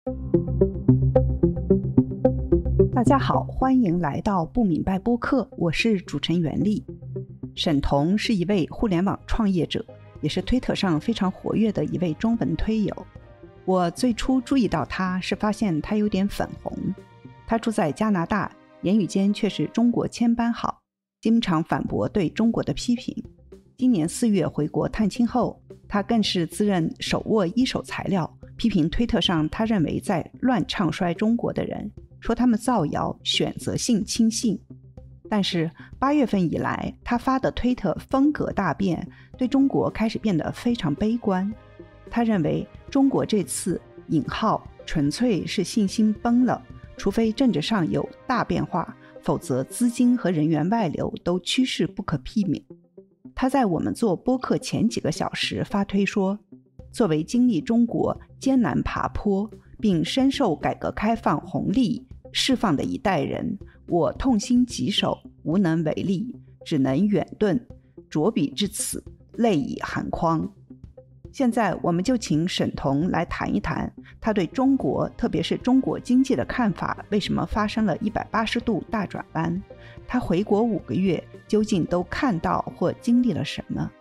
大家好，欢迎来到不明白播客，我是主持人袁丽。沈彤是一位互联网创业者，也是推特上非常活跃的一位中文推友。我最初注意到他是发现他有点粉红。他住在加拿大，言语间却是中国千般好，经常反驳对中国的批评。今年4月回国探亲后，他更是自认手握一手材料，批评推特上他认为在乱唱衰中国的人，说他们造谣选择性轻信。但是8月份以来，他发的推特风格大变，对中国开始变得非常悲观。他认为中国这次纯粹是信心崩了，除非政治上有大变化，否则资金和人员外流都趋势不可避免。他在我们做播客前几个小时发推说，作为经历中国艰难爬坡并深受改革开放红利释放的一代人，我痛心疾首，无能为力，只能远遁，着笔至此，泪已含眶。现在我们就请沈彤来谈一谈他对中国，特别是中国经济的看法，为什么发生了180度大转弯？他回国5个月究竟都看到或经历了什么？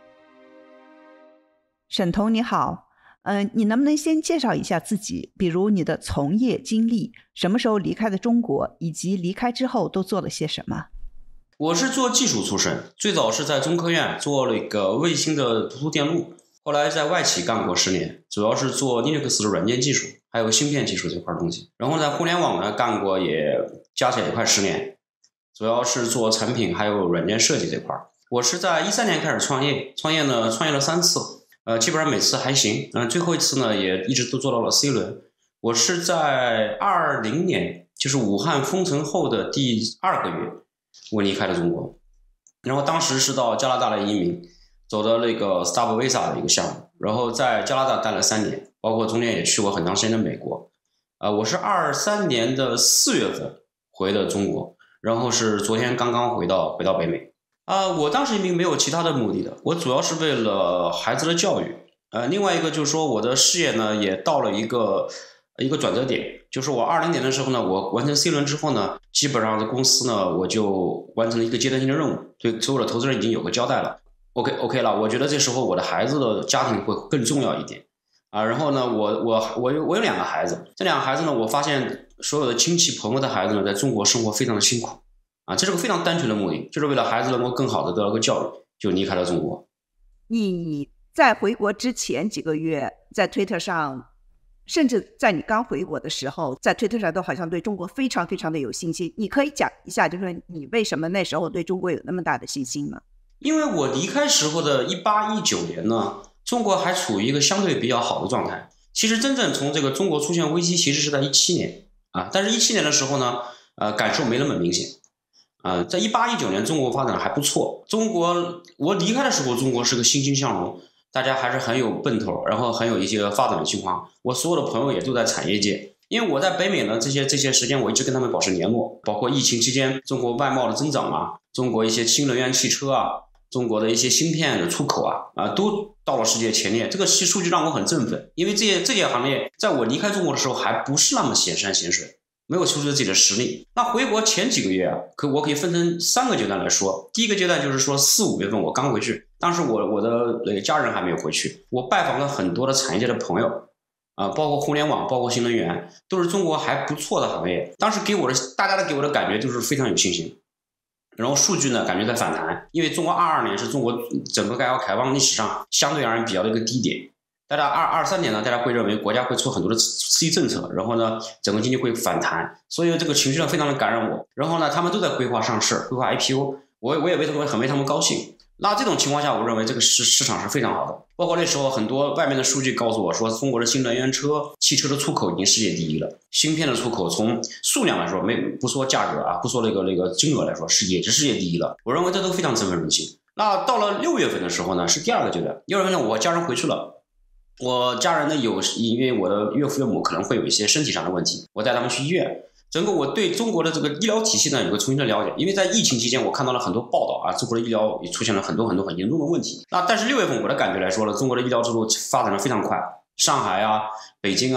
沈彤你好，你能不能先介绍一下自己，比如你的从业经历，什么时候离开的中国，以及离开之后都做了些什么？ 我是做技术出身，最早是在中科院做了一个卫星的图书电路，后来在外企干过10年，主要是做 Linux 的软件技术还有芯片技术这块东西。然后在互联网呢干过，也加起来也快10年，主要是做产品还有软件设计这块。我是在13年开始创业了3次，基本上每次还行，最后一次呢也一直都做到了 C 轮。我是在20年，就是武汉封城后的第2个月，我离开了中国，然后当时是到加拿大的移民，走的那个 Stop Visa 的一个项目，然后在加拿大待了3年，包括中间也去过很长时间的美国。我是23年的4月份回的中国，然后是昨天刚刚回到北美。我当时移民没有其他的目的的，我主要是为了孩子的教育。另外一个就是说我的事业呢也到了一个转折点，就是我20年的时候呢，我完成 C 轮之后呢，基本上的公司呢我就完成了一个阶段性的任务，对所有的投资人已经有个交代了。OK 了，我觉得这时候我的孩子的家庭会更重要一点然后呢，我有2个孩子，这2个孩子呢，我发现所有的亲戚朋友的孩子呢，在中国生活非常的辛苦这是个非常单纯的目的，就是为了孩子能够更好的得到一个教育，就离开了中国。 你在回国之前几个月，在推特上，甚至在你刚回国的时候，在推特上都好像对中国非常非常的有信心。你可以讲一下，就是你为什么那时候对中国有那么大的信心吗？ 因为我离开时候的18、19年呢，中国还处于一个相对比较好的状态。其实真正从这个中国出现危机，其实是在17年但是17年的时候呢，感受没那么明显在18、19年中国发展还不错。我离开的时候，中国是个欣欣向荣，大家还是很有奔头，然后很有一些发展的情况。我所有的朋友也都在产业界，因为我在北美呢，这些时间我一直跟他们保持联络，包括疫情期间中国外贸的增长中国一些新能源汽车中国的一些芯片的出口都到了世界前列。这个数据让我很振奋，因为这些行业在我离开中国的时候还不是那么显山显水，没有抽出自己的实力。那回国前几个月我可以分成3个阶段来说。第一个阶段就是说4、5月份我刚回去，当时我的那个家人还没有回去，我拜访了很多的产业界的朋友包括互联网，包括新能源，都是中国还不错的行业。当时大家给我的感觉就是非常有信心。然后数据呢感觉在反弹，因为中国22年是中国整个改革开放历史上相对而言比较的一个低点。大家23年呢，大家会认为国家会出很多的刺激政策，然后呢整个经济会反弹，所以这个情绪呢非常的感染我。然后呢他们都在规划上市，规划 IPO， 我也很为他们高兴。那这种情况下，我认为这个市场是非常好的。包括那时候很多外面的数据告诉我说，中国的新能源汽车的出口已经世界第一了，芯片的出口从数量来说，不说价格不说那个金额来说，也是世界第一了。我认为这都非常振奋人心。那到了6月份的时候呢，是第2个阶段。6月份呢，我家人回去了，我家人呢因为我的岳父岳母可能会有一些身体上的问题，我带他们去医院。整个我对中国的这个医疗体系呢有个重新的了解，因为在疫情期间我看到了很多报道中国的医疗也出现了很多很严重的问题。但是6月份我的感觉来说呢，中国的医疗制度发展的非常快，上海北京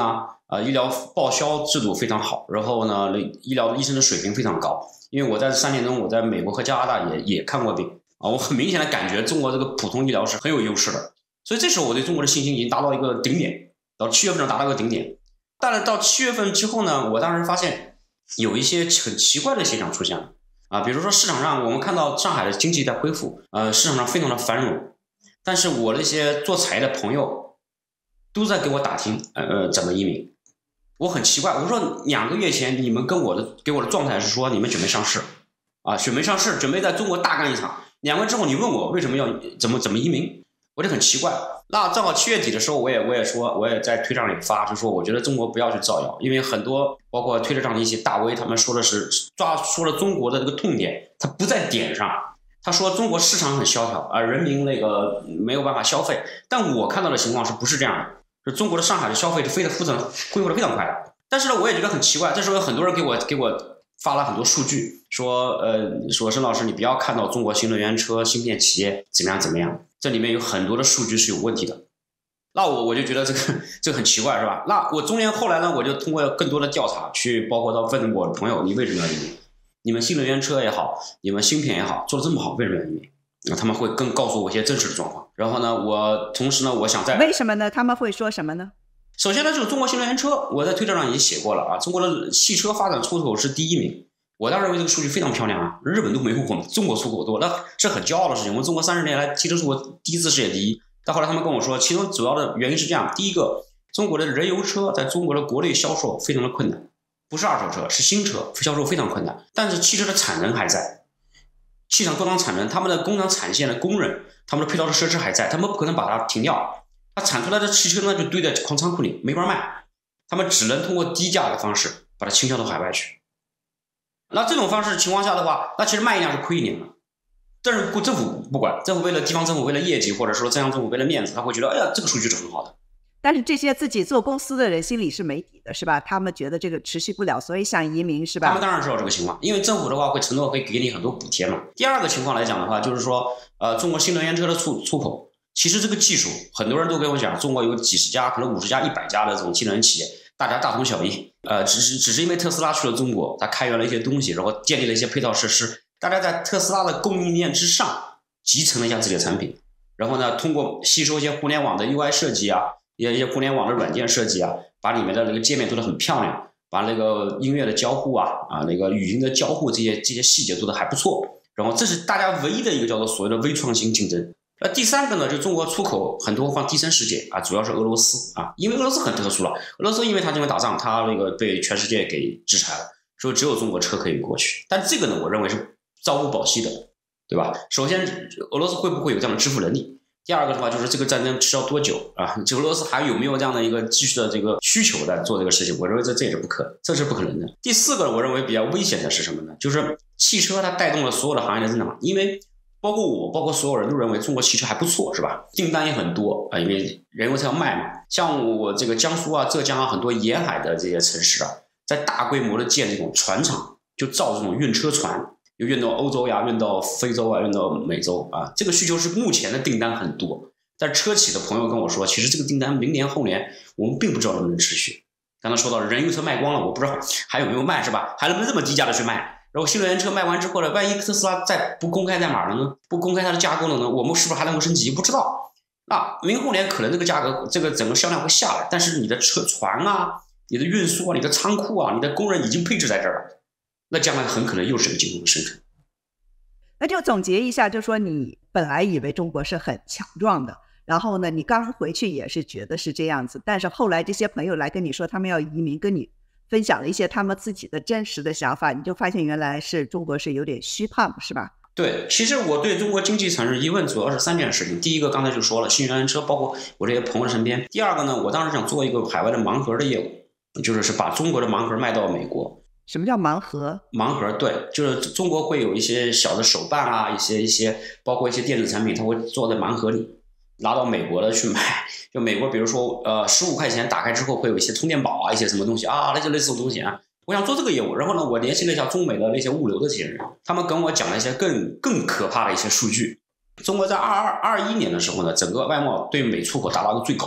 医疗报销制度非常好，然后呢，医疗的医生的水平非常高。因为我在3年中，我在美国和加拿大也看过病啊，我很明显的感觉中国这个普通医疗是很有优势的。所以这时候我对中国的信心已经达到一个顶点，到7月份达到一个顶点。但是到7月份之后呢，我当时发现有一些很奇怪的现象出现了啊，比如说市场上我们看到上海的经济在恢复，市场上非常的繁荣，但是我那些做产业的朋友都在给我打听怎么移民。我很奇怪，我说2个月前你们给我的状态是说你们准备上市啊，准备上市，准备在中国大干一场。2个月之后你问我为什么要怎么移民，我就很奇怪。那正好7月底的时候，我也说，我也在推特上也发，就说我觉得中国不要去造谣，因为很多包括推特上的一些大 V， 他们说的是说了中国的这个痛点，他不在点上。他说中国市场很萧条啊，人民那个没有办法消费，但我看到的情况是不是这样的？是中国的上海的消费是恢复的非常快的。但是呢，我也觉得很奇怪，这时候有很多人给我发了很多数据，说申老师你不要看到中国新能源车芯片企业怎么样，这里面有很多的数据是有问题的。那我就觉得这个很奇怪，是吧？那我中间后来呢，我就通过更多的调查去，包括到问我的朋友，你为什么要移民？你们新能源车也好，你们芯片也好，做得这么好，为什么要移民？他们会更告诉我一些真实的状况。然后呢，同时呢，我想在为什么呢？他们会说什么呢？ 首先呢，就是中国新能源车，我在推特上也写过了啊，中国的汽车发展出口是第1名。我当然认为这个数据非常漂亮啊，日本都没有我们中国出口多，那是很骄傲的事情。我们中国30年来汽车出口第1次世界第1，但后来他们跟我说，其中主要的原因是这样：第一个，中国的燃油车在中国的国内销售非常的困难，不是二手车，是新车，销售非常困难。但是汽车的产能还在，汽车工厂产能，他们的工厂产线的工人，他们的配套的设施还在，他们不可能把它停掉。它产出来的汽车呢，就堆在矿仓库里，没法卖，他们只能通过低价的方式把它倾销到海外去。那这种方式情况下的话，那其实卖一辆是亏一辆的。但是政府不管，政府为了地方政府为了业绩，或者说中央政府为了面子，他会觉得，哎呀，这个数据是很好的。 但是这些自己做公司的人心里是没底的，是吧？他们觉得这个持续不了，所以想移民，是吧？ 他们当然知道这个情况，因为政府的话会承诺会给你很多补贴嘛。第二个情况来讲的话，就是说，中国新能源车的出口，其实这个技术，很多人都跟我讲，中国有几十家，可能50家、100家的这种新能源企业，大家大同小异。只是因为特斯拉去了中国，他开源了一些东西，然后建立了一些配套设施，大家在特斯拉的供应链之上集成了一下自己的产品，然后呢，通过吸收一些互联网的 UI 设计啊，一些互联网的软件设计啊，把里面的那个界面做得很漂亮，把那个音乐的交互啊那个语音的交互这些细节做得还不错。然后这是大家唯一的一个叫做所谓的微创新竞争。第三个呢，就中国出口很多放第三世界啊，主要是俄罗斯啊，因为俄罗斯很特殊了，俄罗斯因为他这边打仗，他那个被全世界给制裁了，所以只有中国车可以过去。但这个呢，我认为是朝不保夕的，对吧？首先，俄罗斯会不会有这样的支付能力？第二个的话，就是这个战争持续多久啊？俄罗斯还有没有这样的一个继续的这个需求在做这个事情？我认为这也是这是不可能的。第四个，我认为比较危险的是什么呢？就是汽车它带动了所有的行业的增长，因为包括我，包括所有人都认为中国汽车还不错，是吧？订单也很多啊，因为燃油车要卖嘛。像我这个江苏啊、浙江啊很多沿海的这些城市啊，在大规模的建这种船厂，就造这种运车船，又运到欧洲呀、运到非洲啊、运到美洲啊。这个需求是目前的订单很多，但车企的朋友跟我说，其实这个订单明年后年我们并不知道能不能持续。刚才说到燃油车卖光了，我不知道还有没有卖，是吧？还能不能这么低价的去卖？然后新能源车卖完之后呢，万一特斯拉再不公开代码了呢？不公开它的架构了呢？我们是不是还能够升级？不知道。那明后年可能这个价格，这个整个销量会下来，但是你的船啊、你的运输啊、你的仓库啊、你的工人已经配置在这儿了，那将来很可能又是个竞争的生存。 那就总结一下，就说你本来以为中国是很强壮的，然后呢，你刚回去也是觉得是这样子，但是后来这些朋友来跟你说他们要移民，跟你分享了一些他们自己的真实的想法，你就发现原来是中国是有点虚胖，是吧？ 对，其实我对中国经济产生疑问主要是3件事情。第一个刚才就说了，新能源车，包括我这些朋友身边。第二个呢，我当时想做一个海外的盲盒的业务，就是把中国的盲盒卖到美国。 什么叫盲盒？ 盲盒，对，就是中国会有一些小的手办啊，一些包括一些电子产品，它会做在盲盒里，拿到美国的去卖。就美国比如说15块钱打开之后会有一些充电宝啊，一些什么东西啊，那就类似的东西啊。我想做这个业务，然后呢，我联系了一下中美的那些物流的这些人，他们跟我讲了一些更可怕的一些数据。中国在21年的时候呢，整个外贸对美出口达到一个最高峰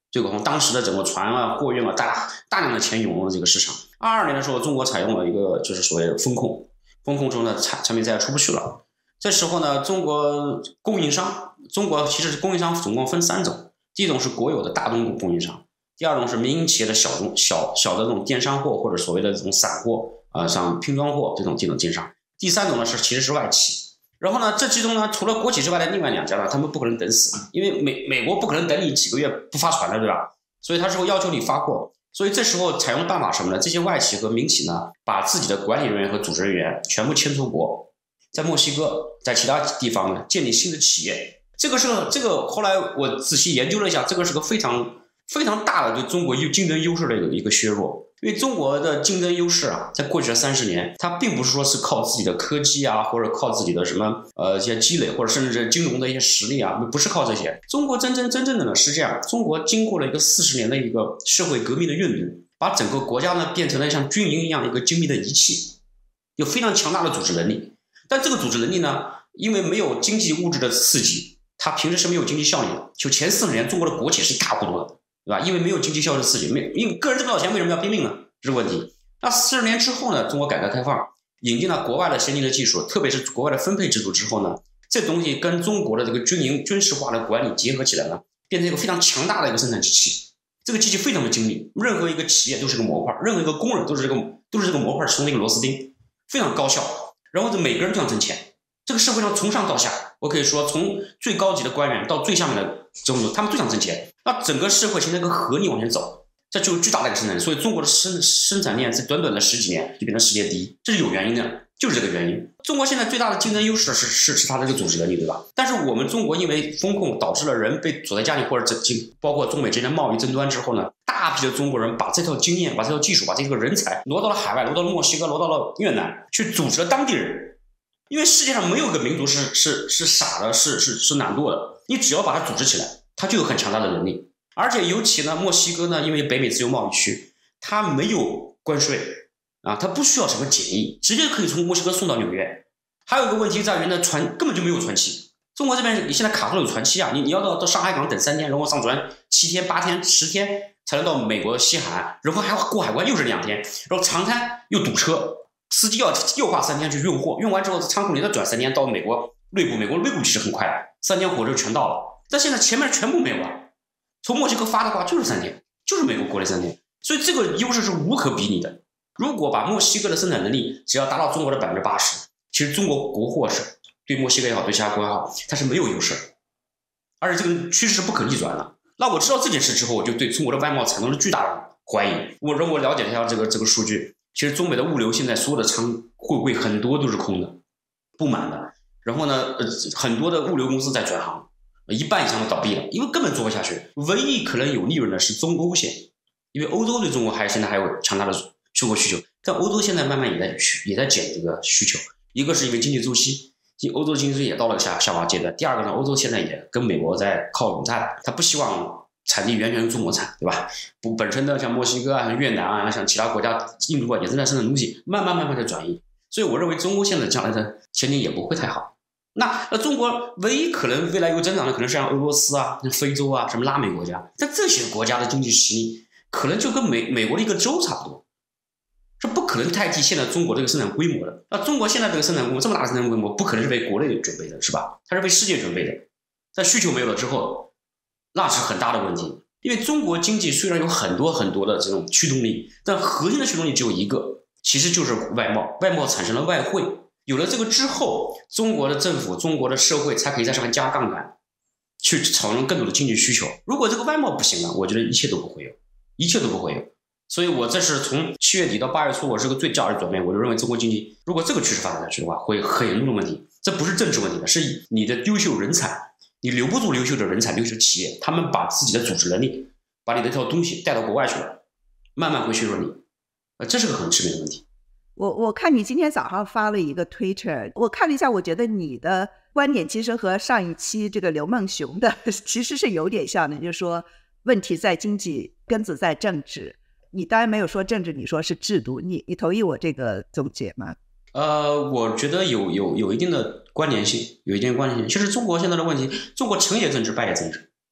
最口红，当时的整个船啊、货运啊，大量的钱涌入了这个市场。22年的时候，中国采用了一个就是所谓的风控之后呢，产品再也出不去了。这时候呢，中国其实供应商总共分3种，第一种是国有的大宗供应商，第二种是民营企业的小的这种电商货或者所谓的这种散货像拼装货这种经商，第3种呢其实是外企。然后呢，这其中呢，除了国企之外的另外2家呢，他们不可能等死，因为美国不可能等你几个月不发船了，对吧？所以他是会要求你发货。所以这时候采用办法什么呢？这些外企和民企呢，把自己的管理人员和组织人员全部迁出国，在墨西哥，在其他地方呢建立新的企业。这个后来我仔细研究了一下，这个是个非常非常大的对中国竞争优势的一个削弱。因为中国的竞争优势啊，在过去的30年，它并不是说是靠自己的科技啊，或者靠自己的什么一些积累，或者甚至是金融的一些实力啊，不是靠这些。中国真正的呢是这样，中国经过了一个40年的一个社会革命的运动，把整个国家呢变成了像军营一样一个精密的仪器，有非常强大的组织能力。但这个组织能力呢，因为没有经济物质的刺激，它平时是没有经济效益的。就前40年，中国的国企是一塌糊涂的。对吧？因为没有经济效益的刺激，因为个人挣不到钱，为什么要拼命呢？这是问题。那40年之后呢？中国改革开放引进了国外的先进的技术，特别是国外的分配制度之后呢，这东西跟中国的这个军事化的管理结合起来呢，变成一个非常强大的一个生产机器。这个机器非常的精密，任何一个企业都是个模块，任何一个工人都是这个模块其中的一个螺丝钉，非常高效。然后每个人都想挣钱。这个社会上从上到下，我可以说从最高级的官员到最下面的中主，他们都想挣钱。那整个社会形成一个合力往前走，这就是巨大的一个生产力。所以中国的生产链在短短的10几年就变成世界第一，这是有原因的，就是这个原因。中国现在最大的竞争优势是它的这个组织能力，对吧？但是我们中国因为风控导致了人被锁在家里，或者包括中美之间的贸易争端之后呢，大批的中国人把这套经验、把这套技术、把这个人才挪到了海外，挪到了墨西哥，挪到了越南，去组织了当地人。因为世界上没有一个民族是傻的，是懒惰的。你只要把它组织起来，它就有很强大的能力。而且尤其呢，墨西哥呢，因为北美自由贸易区，它没有关税啊，它不需要什么检疫，直接可以从墨西哥送到纽约。还有一个问题在于呢，船根本就没有船期。中国这边你现在卡住了有船期啊，你要到上海港等3天，然后上船7天、8天、10天才能到美国西海岸，然后还要过海关又是2天，然后长滩又堵车。司机又花3天去运货，运完之后仓库里再转3天到美国内部。美国内部其实很快的，3天火车全到了。但现在前面全部没有了，从墨西哥发的话就是3天，就是美国国内3天，所以这个优势是无可比拟的。如果把墨西哥的生产能力只要达到中国的80%，其实中国国货是对墨西哥也好，对其他国也好，它是没有优势，而且这个趋势是不可逆转的。那我知道这件事之后，我就对中国的外贸产生了巨大的怀疑。我了解了一下这个数据。其实中美的物流现在所有的货柜很多都是空的，不满的。然后呢，很多的物流公司在转行，一半以上都倒闭了，因为根本做不下去。唯一可能有利润的是中欧线，因为欧洲对中国现在还有强大的出口需求，但欧洲现在慢慢也在减这个需求。一个是因为经济周期，欧洲经济也到了下滑阶段。第二个呢，欧洲现在也跟美国在靠拢战，他不希望产地完全是中国产，对吧？本身的像墨西哥啊、像越南啊、像其他国家、印度啊，也正在生产东西，慢慢的转移。所以我认为中欧现在将来的前景也不会太好。那中国唯一可能未来有增长的，可能是像俄罗斯啊、像非洲啊、什么拉美国家，但这些国家的经济实力可能就跟美国的一个州差不多，是不可能代替现在中国这个生产规模的。那中国现在这个生产规模，这么大的生产规模，不可能是为国内准备的，是吧？它是为世界准备的。在需求没有了之后，那是很大的问题。因为中国经济虽然有很多的这种驱动力，但核心的驱动力只有一个，其实就是外贸。外贸产生了外汇，有了这个之后，中国的政府、中国的社会才可以在上面加杠杆，去产生更多的经济需求。如果这个外贸不行了，我觉得一切都不会有。所以我这是从7月底到8月初，我是个最价值转变。我就认为中国经济如果这个趋势发展下去的话，会很严重的问题。这不是政治问题的，是你的优秀人才。你留不住优秀的人才、优秀的企业，他们把自己的组织能力，把你的这套东西带到国外去了，慢慢会削弱你，这是个很致命的问题。 我看你今天早上发了一个 Twitter， 我看了一下，我觉得你的观点其实和上一期这个刘梦熊的其实是有点像的，就是说问题在经济，根子在政治。你当然没有说政治，你说是制度，你同意我这个总结吗？ 我觉得有一定的关联性，其实中国现在的问题，中国成也政治，败也政治。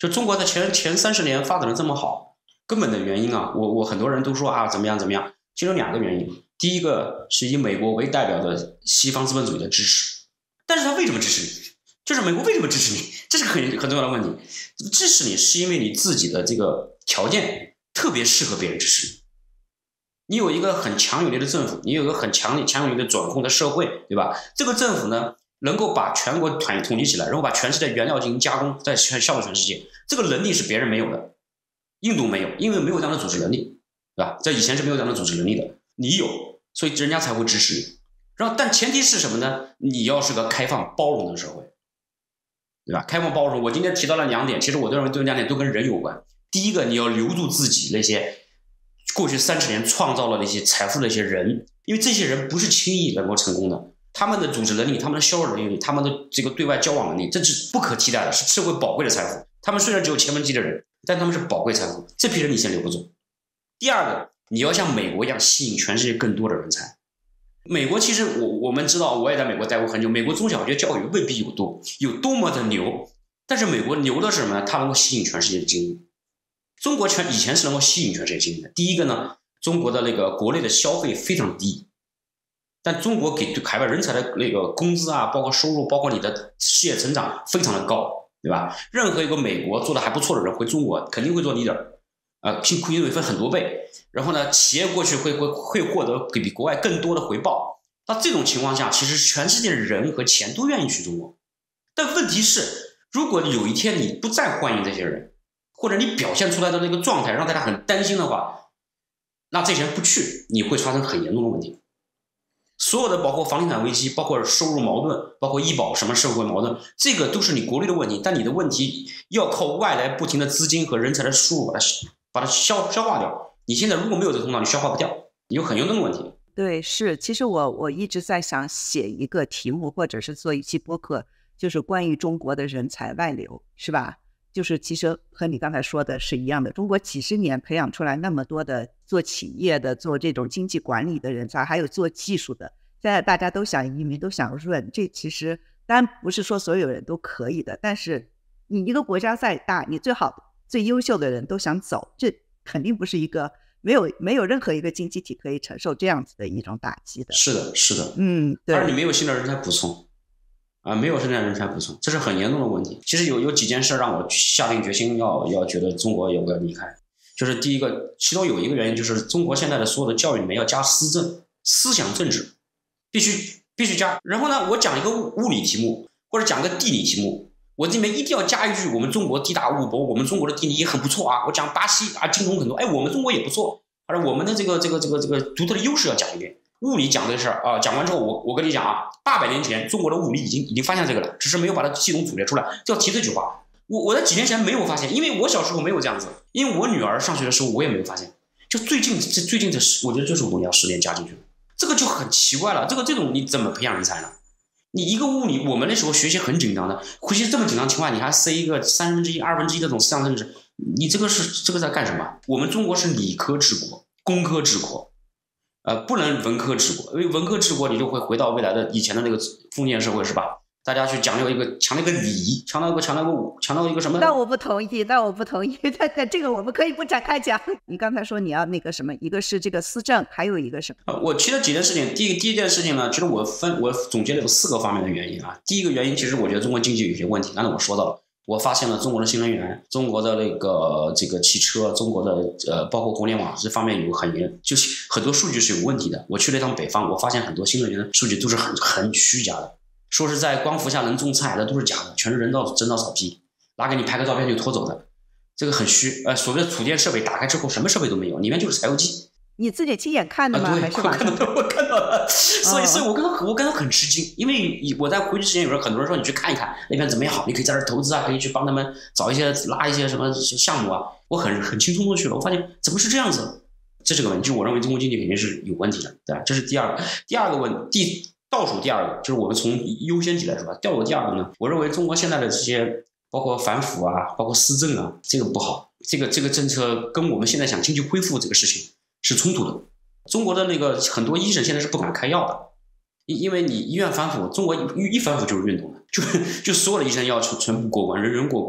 就中国的前30年发展的这么好，根本的原因啊，我很多人都说啊怎么样，其实有2个原因。第一个是以美国为代表的西方资本主义的支持，但是他为什么支持你？就是美国为什么支持你？这是很重要的问题。支持你是因为你自己的这个条件特别适合别人支持你。你有一个很强有力的政府，你有一个很强有力的转控的社会，对吧？这个政府呢，能够把全国统计起来，然后把全世界原料进行加工，再销到全世界，这个能力是别人没有的。印度没有，因为没有这样的组织能力，对吧？在以前是没有这样的组织能力的，你有，所以人家才会支持你。然后，但前提是什么呢？你要是个开放包容的社会，对吧？开放包容，我今天提到了2点，其实我认为这2点都跟人有关。第一个，你要留住自己那些过去30年创造了那些财富的那些人，因为这些人不是轻易能够成功的，他们的组织能力、他们的销售能力、他们的这个对外交往能力，这是不可替代的，是社会宝贵的财富。他们虽然只有前门级的人，但他们是宝贵财富，这批人你先留不住。第二个，你要像美国一样吸引全世界更多的人才。美国其实我们知道，我也在美国待过很久，美国中小学教育未必有多么的牛，但是美国牛的是什么呢？它能够吸引全世界的精英。中国以前是能够吸引全世界精英的。第一个呢，中国的那个国内的消费非常低，但中国给海外人才的那个工资啊，包括收入，包括你的事业成长非常的高，对吧？任何一个美国做的还不错的人回中国肯定会做leader，辛苦因为分很多倍，然后呢，企业过去会获得比国外更多的回报。那这种情况下，其实全世界的人和钱都愿意去中国。但问题是，如果有一天你不再欢迎这些人，或者你表现出来的那个状态让大家很担心的话，那这些人不去，你会发生很严重的问题。所有的包括房地产危机，包括收入矛盾，包括医保什么社会矛盾，这个都是你国内的问题，但你的问题要靠外来不停的资金和人才的输入把它消化掉。你现在如果没有这个通道，你消化不掉，你有很严重的问题。 对，是，其实我一直在想写一个题目，或者是做一期播客，就是关于中国的人才外流，是吧？就是其实和你刚才说的是一样的，中国几十年培养出来那么多的做企业的、做这种经济管理的人才，还有做技术的，现在大家都想移民，都想润，这其实当然不是说所有人都可以的，但是你一个国家再大，你最好最优秀的人都想走，这肯定不是一个没有任何一个经济体可以承受这样子的一种打击的。 是的，是的， 对。 而你没有新的人才补充。没有生产人才补充，这是很严重的问题。其实有几件事让我下定决心要觉得中国有个离开，就是第一个，其中有一个原因就是中国现在的所有的教育里面要加思想政治，必须加。然后呢，我讲一个物理题目或者讲个地理题目，我这里面一定要加一句我们中国地大物博，我们中国的地理也很不错啊。我讲巴西啊，精通很多，我们中国也不错，而我们的这个独特的优势要讲一遍。物理讲这个事儿啊，讲完之后我跟你讲啊，800年前中国的物理已经发现这个了，只是没有把它系统组织出来，就要提这句话。我在几年前没有发现，因为我小时候没有这样子，因为我女儿上学的时候我也没有发现，就最近这我觉得就是5年10年加进去了，这个就很奇怪了。这种你怎么培养人才呢？你一个物理，我们那时候学习很紧张的，回去这么紧张情况，你还塞一个1/3、1/2这种思想政治，你这个在干什么？我们中国是理科治国，工科治国。不能文科治国，因为文科治国你就会回到未来的以前的那个封建社会，是吧？大家去强调一个礼，强调一个什么？ 那我不同意，但这个我们可以不展开讲。你刚才说你要那个什么，一个是这个思政，还有一个什么？ 我提了几件事情，第一件事情呢，其实我总结了有4个方面的原因啊。第一个原因，其实我觉得中国经济有些问题，刚才我说到了。我发现了中国的新能源，中国的这个汽车，中国的包括互联网这方面就是很多数据是有问题的。我去了一趟北方，我发现很多新能源的数据都是很虚假的，说是在光伏下能种菜，那都是假的，全是人造草皮，拿给你拍个照片就拖走的，这个很虚。所谓的储电设备打开之后什么设备都没有，里面就是柴油机。 你自己亲眼看的吗？ 对，我看到了，所以我刚刚很吃惊，因为我在回去之前有人很多人说你去看一看那边怎么样好，你可以在这投资啊，可以去帮他们拉一些什么项目啊。我很轻松的去了，我发现怎么是这样子，这是个问题，就我认为中国经济肯定是有问题的，对吧？这是第二个。第二个问题，倒数第二个就是我们从优先级来说吧，倒数第二个呢，我认为中国现在的这些包括反腐啊，包括施政啊，这个不好，这个政策跟我们现在想经济恢复这个事情是冲突的。中国的那个很多医生现在是不敢开药的，因为你医院反腐，中国一反腐就是运动的，就所有的医生要全部过关，人人过关。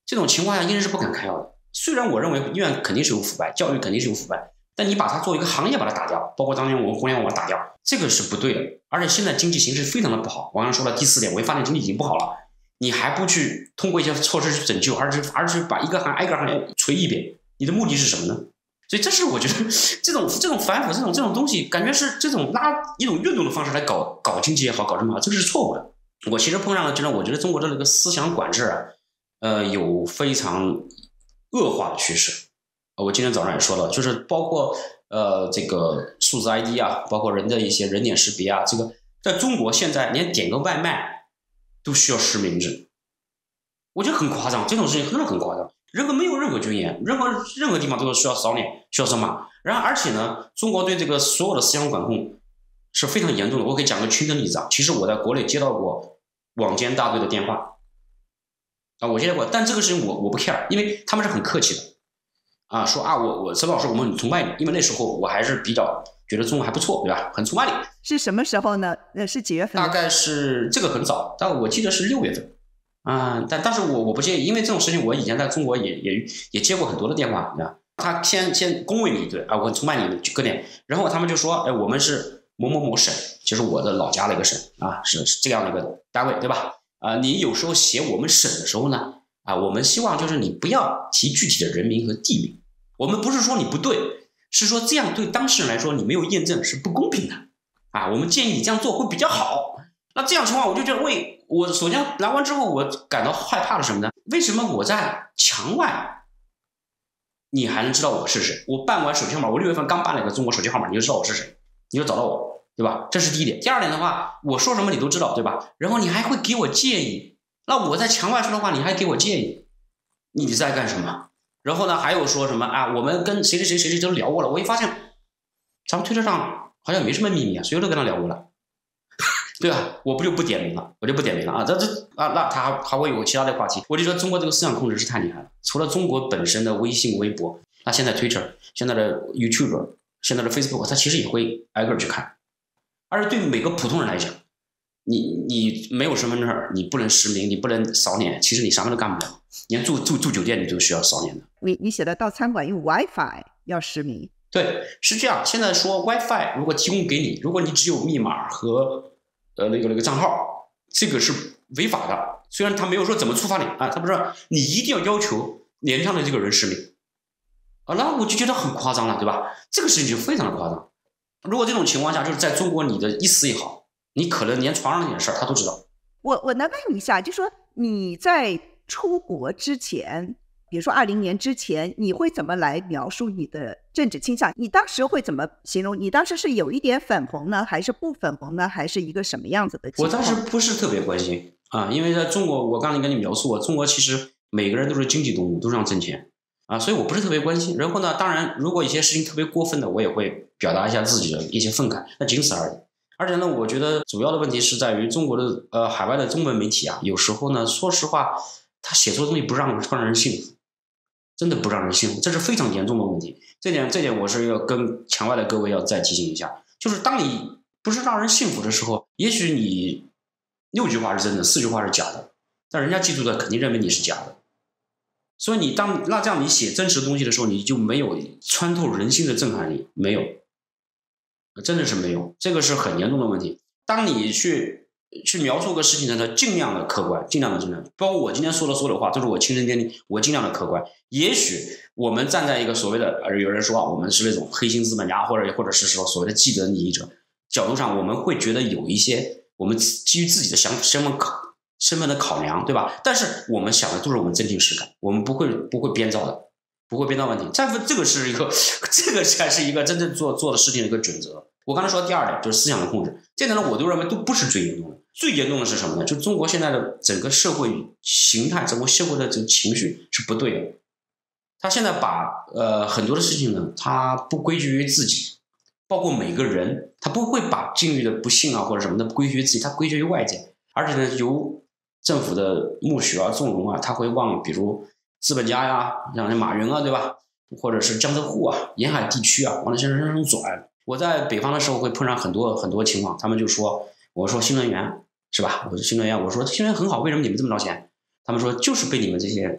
这种情况下，医人是不敢开药的。虽然我认为医院肯定是有腐败，教育肯定是有腐败，但你把它作为一个行业把它打掉，包括当年我们互联网打掉，这个是不对的。而且现在经济形势非常的不好，网上说了第4点，违法的经济已经不好了，你还不去通过一些措施去拯救，而是把一个行挨个行业锤一遍，你的目的是什么呢？所以这是我觉得这种反腐这种东西，感觉是这种拉一种运动的方式来搞经济也好，搞什么好，这个是错误的。我其实碰上了，我觉得中国的这个思想管制有非常恶化的趋势。我今天早上也说了，就是包括这个数字 ID 啊，包括人的一些人脸识别啊，这个在中国现在连点个外卖都需要实名制，我觉得很夸张，这种事情真的很夸张。没有任何尊严，任何地方都需要扫脸，需要扫码。而且呢，中国对这个所有的思想管控是非常严重的。我可以讲个亲身例子啊，其实我在国内接到过网监大队的电话啊，我接到过，但这个事情我不 care， 因为他们是很客气的啊，说啊我陈老师我们很崇拜你，因为那时候我还是比较觉得中国还不错，对吧？很崇拜你。 是什么时候呢？是几月份？ 大概是这个很早，但我记得是6月份。但是我不介意，因为这种事情我以前在中国也接过很多的电话，他先恭维你一顿啊，我很崇拜你哥点，然后他们就说，我们是某某某省，就是我的老家的一个省啊，是这样的一个单位，对吧？你有时候写我们省的时候呢，我们希望就是你不要提具体的人名和地名，我们不是说你不对，是说这样对当事人来说你没有验证是不公平的啊，我们建议你这样做会比较好。那这样情况我就觉得我首先来完之后我感到害怕了什么呢？为什么我在墙外你还能知道我是谁？我办完手机号码，我6月份刚办了一个中国手机号码，你就知道我是谁，你就找到我，对吧？这是第一点。第二点的话，我说什么你都知道，对吧？然后你还会给我建议，那我在墙外说的话你还给我建议，你在干什么？然后呢还有说什么我们跟谁都聊过了，我一发现咱们推特上好像没什么秘密啊，谁都跟他聊过了。对吧？我就不点名了啊！那他还会有其他的话题。我就说中国这个思想控制是太厉害了。除了中国本身的微信、微博，那现在 Twitter、现在的 YouTube、现在的 Facebook， 他其实也会挨个去看。而对每个普通人来讲，你没有身份证，你不能实名，你不能扫脸，其实你啥都干不了。连住酒店你都需要扫脸的。 你写的到餐馆用 WiFi 要实名。对， 是这样。现在说 WiFi 如果提供给你，如果你只有密码和那个账号，这个是违法的。虽然他没有说怎么触发你他不是你一定要求连上的这个人实名那我就觉得很夸张了，对吧？这个事情就非常的夸张。如果这种情况下，就是在中国你的一丝一毫，你可能连床上那点事儿他都知道。 我能问一下，就说你在出国之前，比如说20年之前，你会怎么来描述你的政治倾向？你当时会怎么形容？你当时是有一点粉红呢，还是不粉红呢，还是一个什么样子的情况？ 我当时不是特别关心因为在中国，我刚才跟你描述过，中国其实每个人都是经济动物，都是想挣钱所以我不是特别关心。然后呢，当然如果一些事情特别过分的，我也会表达一下自己的一些愤慨，那仅此而已。而且呢，我觉得主要的问题是在于中国的海外的中文媒体有时候呢，说实话，他写出的东西不让人信服。真的不让人信服，这是非常严重的问题。这点我是要跟墙外的各位要再提醒一下，就是当你不是让人信服的时候，也许你6句话是真的，4句话是假的，但人家记住的肯定认为你是假的。所以那这样你写真实的东西的时候，你就没有穿透人心的震撼力，没有，真的是没有，这个是很严重的问题。当你去描述个事情的尽量的客观，尽量的真诚，包括我今天说的所有的话都是我亲身经历，我尽量的客观。也许我们站在一个所谓的有人说我们是那种黑心资本家或者是说所谓的既得利益者角度上，我们会觉得有一些我们基于自己的身份的考量，对吧？但是我们想的都是我们真情实感，我们不会编造的，不会编造问题。这个才是一个真正做的事情的一个准则。我刚才说的第二点就是思想的控制，这点呢我都认为都不是最严重的。最严重的是什么呢？就中国现在的整个社会形态，整个社会的这个情绪是不对的。他现在把很多的事情呢，他不归结于自己，包括每个人，他不会把境遇的不幸或者什么的归结于自己，他归结于外界。而且呢，由政府的默许纵容他会往比如资本家像马云对吧，或者是江浙沪沿海地区往那些人身上转。我在北方的时候会碰上很多情况，他们就说，我说新能源是吧？我说新能源，我说新能源很好，为什么你们这么着钱？他们说就是被你们这些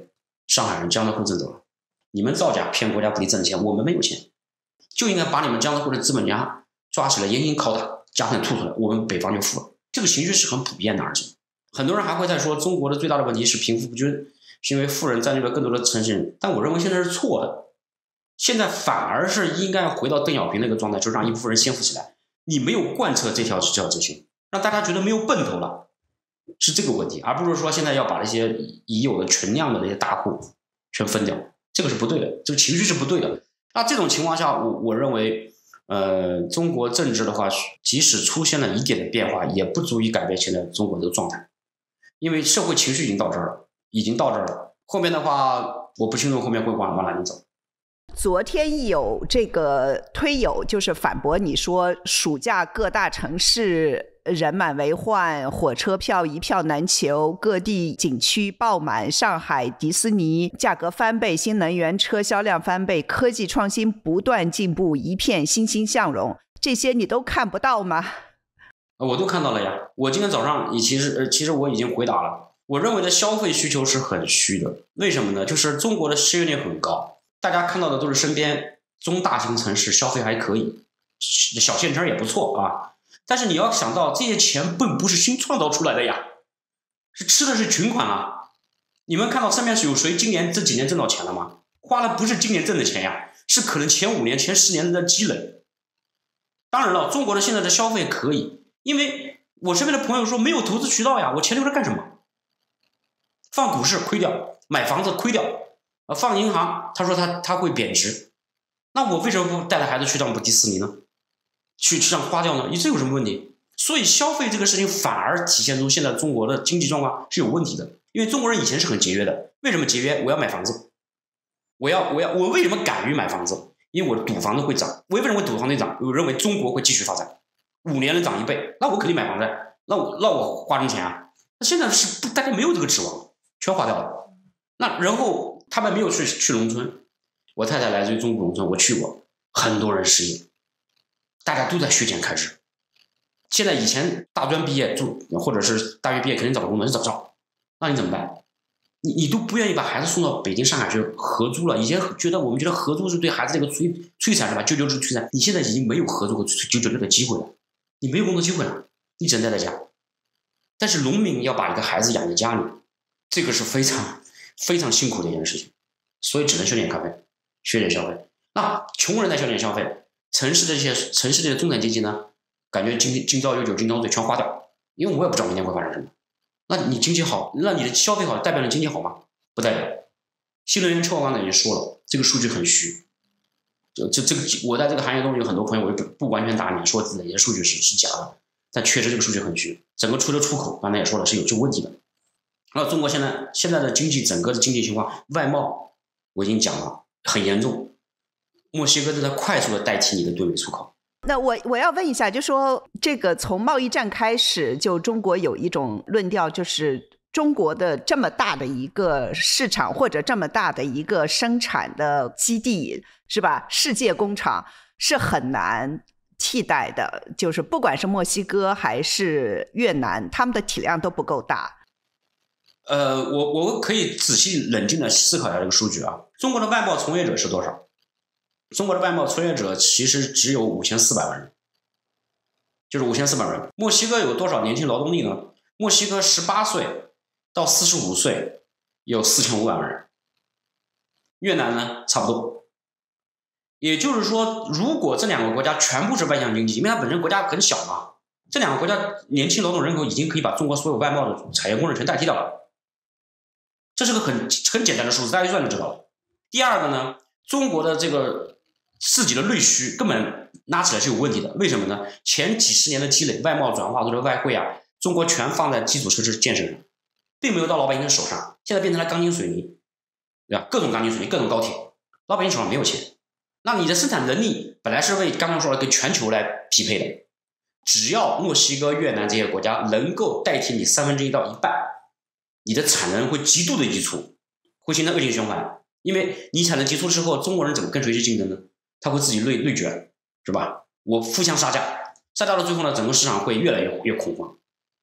上海人江浙沪挣走了，你们造假骗国家不利挣的钱，我们没有钱，就应该把你们江浙沪的资本家抓起来严刑拷打，家产吐出来，我们北方就富了。这个情绪是很普遍的，而且很多人还会在说中国的最大的问题是贫富不均，是因为富人占据了更多的城市人，但我认为现在是错的，现在反而是应该回到邓小平那个状态，就让一部分人先富起来，你没有贯彻这条执行，让大家觉得没有奔头了，是这个问题，而不是说现在要把那些已有的存量的那些大户全分掉，这个是不对的，这个情绪是不对的。那这种情况下，我认为中国政治的话，即使出现了一点的变化，也不足以改变现在中国这个状态，因为社会情绪已经到这儿了，后面的话我不清楚后面会往哪里走。 昨天有这个推友就是反驳你说，暑假各大城市人满为患，火车票一票难求，各地景区爆满，上海迪士尼价格翻倍，新能源车销量翻倍，科技创新不断进步，一片欣欣向荣，这些你都看不到吗？ 我都看到了呀，我今天早上其实我已经回答了，我认为的消费需求是很虚的，为什么呢？就是中国的失业率很高，大家看到的都是身边中大型城市消费还可以，小县城也不错啊。但是你要想到，这些钱并不是新创造出来的呀，是吃的是群款啊。你们看到身边是有谁今年这几年挣到钱了吗？花了不是今年挣的钱呀，是可能前5年、前10年的积累。当然了，中国的现在的消费可以，因为我身边的朋友说没有投资渠道呀，我钱留着干什么？放股市亏掉，买房子亏掉，放银行，他说他会贬值，那我为什么不带着孩子去趟迪士尼呢？去这样花掉呢？这有什么问题？所以消费这个事情反而体现出现在中国的经济状况是有问题的。因为中国人以前是很节约的，为什么节约？我要买房子，我为什么敢于买房子？因为我赌房子会涨。我为什么会赌房子会涨？我认为中国会继续发展，5年能涨1倍，那我肯定买房子，那我花什么钱啊？那现在是大家没有这个指望，全花掉了。那然后他们没有去农村，我太太来自于中部农村，我去过，很多人失业，大家都在削减开支。现在以前大专毕业或者是大学毕业肯定找不工作，你找不着，那你怎么办？你都不愿意把孩子送到北京、上海去合租了。以前我们觉得合租是对孩子的一个摧残，是吧？996是摧残。你现在已经没有合租和996的机会了，你没有工作机会了，你只能待在家。但是农民要把一个孩子养在家里，这个是非常非常辛苦的一件事情，所以只能削减消费。那穷人在削减消费，城市的这些中产阶级呢，感觉今朝有酒今朝醉，全花掉，因为我也不知道明天会发生什么。那你经济好，那你的消费好，代表你经济好吗？不代表。新能源车我刚才已经说了，这个数据很虚。这个我在这个行业中有很多朋友，我就不完全打脸，说哪些数据是假的，但确实这个数据很虚。整个出口刚才也说了是有这个问题的。那中国现在的整个的经济情况，外贸我已经讲了很严重，墨西哥正在快速的代替你的对美出口。 那我要问一下，就说这个从贸易战开始，就中国有一种论调，就是中国的这么大的一个市场或者这么大的一个生产的基地，是吧？世界工厂是很难替代的，就是不管是墨西哥还是越南，他们的体量都不够大。 我可以仔细冷静的思考一下这个数据啊。中国的外贸从业者是多少？中国的外贸从业者其实只有5400万人，就是5400万人。墨西哥有多少年轻劳动力呢？墨西哥18岁到45岁有4500万人，越南呢差不多。也就是说，如果这两个国家全部是外向经济，因为它本身国家很小嘛，这两个国家年轻劳动人口已经可以把中国所有外贸的产业工人全代替掉了。这是个很简单的数字，大家一算就知道了。第二个呢，中国的这个自己的内需根本拉起来是有问题的。为什么呢？前几十年的积累，外贸转化都是外汇啊，中国全放在基础设施建设上，并没有到老百姓的手上。现在变成了钢筋水泥，对吧？各种钢筋水泥，各种高铁，老百姓手上没有钱。那你的生产能力本来是为刚刚说了跟全球来匹配的，只要墨西哥、越南这些国家能够代替你1/3到1半，你的产能会极度的溢出，会形成恶性循环。因为你产能急出之后，中国人怎么跟谁去竞争呢？他会自己内卷，是吧？我互相杀价到最后呢，整个市场会越来越恐慌。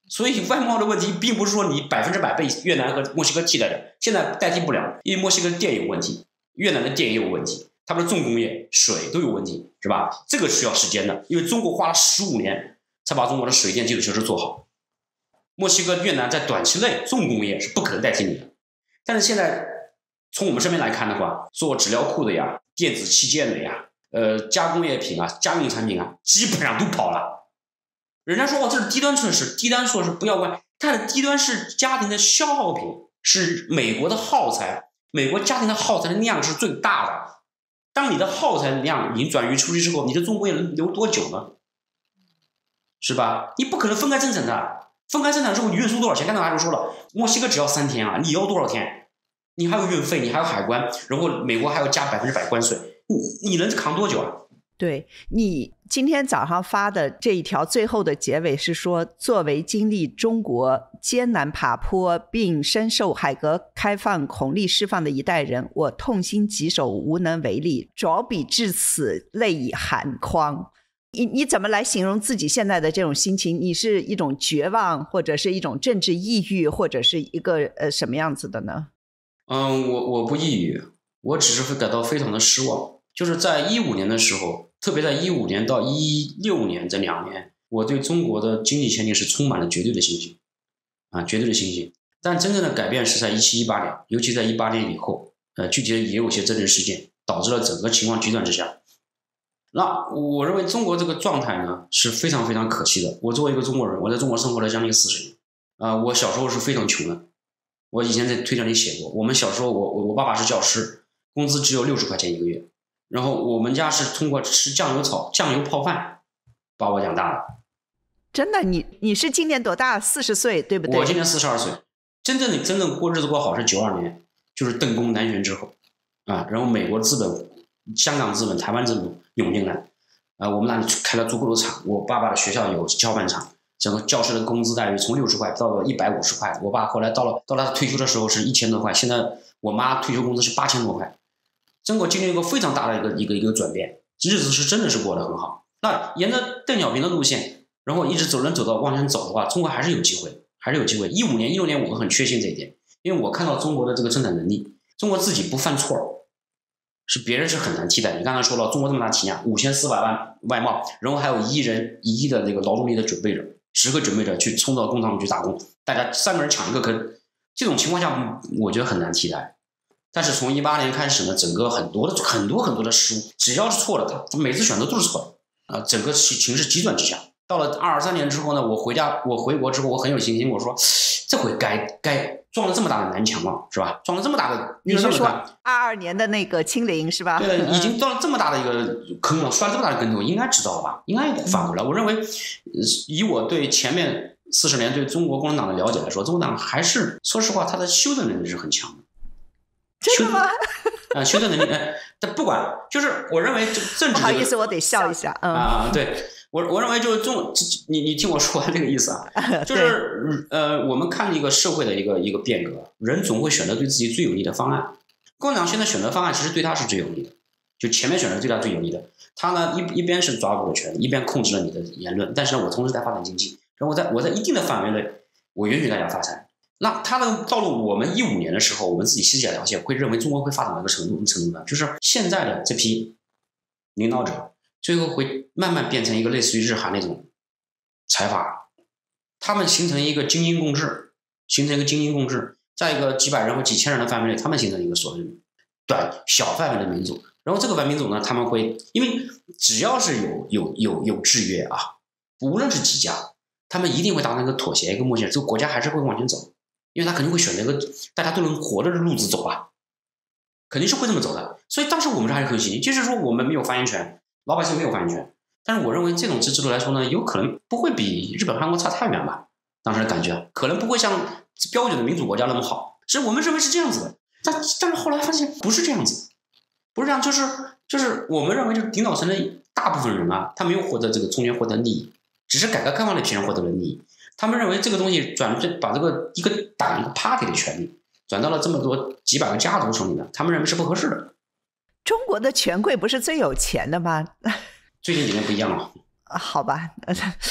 所以外贸的问题并不是说你100%被越南和墨西哥替代的，现在代替不了，因为墨西哥电有问题，越南的电也有问题，他们的重工业、水都有问题，是吧？这个需要时间的，因为中国花了15年才把中国的水电基础设施做好。墨西哥、越南在短期内重工业是不可能代替你的，但是现在从我们身边来看的话，做纸料库的呀、电子器件的呀、加工业品啊、家用产品啊，基本上都跑了。人家说这是低端措施，低端措施不要关，它的低端是家庭的消耗品，是美国的耗材，美国家庭的耗材的量是最大的。当你的耗材量已经转移出去之后，你的重工业能留多久呢？是吧？你不可能分开生产的，分开生产之后你运输多少钱？刚才还说了，墨西哥只要3天啊，你要多少天？你还有运费，你还有海关，然后美国还要加100%关税，你能扛多久啊？ 对，你今天早上发的这一条最后的结尾是说，作为经历中国艰难爬坡并深受海革开放红利释放的一代人，我痛心疾首，无能为力，着笔至此，泪已含眶。你怎么来形容自己现在的这种心情？你是一种绝望，或者是一种政治抑郁，或者是一个什么样子的呢？ 我不抑郁，我只是会感到非常的失望。就是在15年的时候，特别在15年到16年这2年，我对中国的经济前景是充满了绝对的信心，绝对的信心。但真正的改变是在17、18年，尤其在18年以后，具体的也有些政治事件导致了整个情况急转直下。那我认为中国这个状态呢是非常非常可惜的。我作为一个中国人，我在中国生活了将近40年，我小时候是非常穷的。我以前在推特里写过，我们小时候我爸爸是教师，工资只有60块钱一个月。然后我们家是通过吃酱油泡饭把我养大的。 真的，你是今年多大？40岁对不对？ 我今年42岁。真正过日子过好是92年，就是邓公南巡之后然后美国资本、香港资本、台湾资本涌进来，我们那里开了足够的厂，我爸爸的学校有搅拌厂，整个教师的工资待遇从60块到了150块。我爸后来到了他退休的时候是1000多块，现在我妈退休工资是8000多块。中国经历一个非常大的一个转变，日子是真的是过得很好。那沿着邓小平的路线，然后一直能走到往前走的话，中国还是有机会，还是有机会。15年、16年我很确信这一点，因为我看到中国的这个生产能力，中国自己不犯错，是别人是很难替代。你刚才说了，中国这么大体量，5400万外贸，然后还有1亿的那个劳动力的准备者，10个准备者去冲到工厂去打工，大家3个人抢1个坑，这种情况下，我觉得很难替代。但是从18年开始呢，整个很多的失误，只要是错了，他每次选择都是错的整个情势急转直下。到了23年之后呢，我回国之后，我很有信心，我说这回该撞了这么大的南墙了，是吧？撞了这么大的， 你是说22年的那个清零是吧？ 对，已经撞了这么大的一个坑了，摔了这么大的跟头，应该知道吧？应该返回来。我认为，以我对前面40年对中国共产党的了解来说，中国党还是说实话，他的修正能力是很强的。 真的吗？ 修正能力，但不管，就是我认为政治、 不好意思，我得笑一下。 对，我认为就是你听我说完这个意思就是我们看一个社会的一个变革，人总会选择对自己最有利的方案。共产党现在选择方案其实对他是最有利的，就前面选择对他最有利的，他呢一边是抓捕了权，一边控制了你的言论，但是呢我同时在发展经济，然后我在一定的范围内，我允许大家发财。那他的道路，我们15年的时候，我们自己细细了解，会认为中国会发展到一个程度呢，就是现在的这批领导者，最后会慢慢变成一个类似于日韩那种财阀，他们形成一个精英共治，在一个几百人或几千人的范围内，他们形成一个所谓的小范围的民主。然后这个民主呢，他们会因为只要是有制约无论是几家，他们一定会达成一个妥协，一个默契，这个国家还是会往前走。因为他肯定会选择一个大家都能活的路子走肯定是会这么走的。所以当时我们还是很有信心，就是说我们没有发言权，老百姓没有发言权，但是我认为这种制度来说呢，有可能不会比日本、韩国差太远吧。当时的感觉可能不会像标准的民主国家那么好，是我们认为是这样子的，但是后来发现不是这样子，不是这样，就是我们认为就是领导层的大部分人他没有获得这个中间获得利益，只是改革开放的批人获得了利益。他们认为这个东西把这个一个党一个 party 的权利转到了这么多几百个家族手里面，他们认为是不合适的。 中国的权贵不是最有钱的吗？ 最近几年不一样了。 好吧，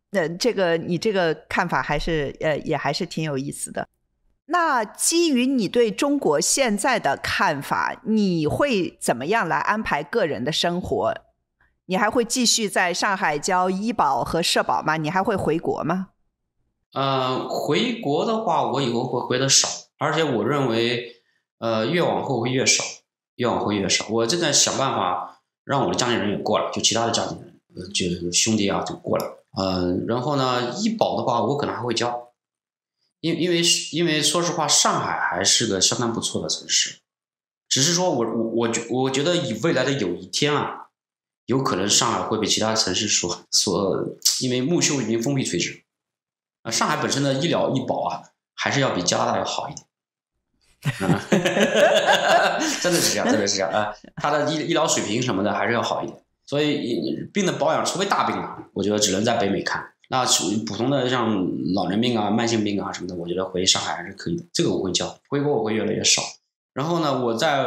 你这个看法还是也还是挺有意思的。那基于你对中国现在的看法，你会怎么样来安排个人的生活？你还会继续在上海交医保和社保吗？你还会回国吗？ 回国的话，我以后会回的少，而且我认为，越往后会越少，越往后越少。我正在想办法让我的家里人也过来，就其他的家庭人，就兄弟啊，就过来。然后呢，医保的话，我可能还会交，因为说实话，上海还是个相当不错的城市，只是说我觉得以未来的有一天啊，有可能上海会被其他城市因为木秀已经封闭垂直。上海本身的医疗医保啊，还是要比加拿大要好一点。真的是这样，真的是这样啊！它的医疗水平什么的还是要好一点。所以病的保养，除非大病啊，我觉得只能在北美看。那属于普通的像老人病啊、慢性病啊什么的，我觉得回上海还是可以的。这个我会交，回国我会越来越少。然后呢，我在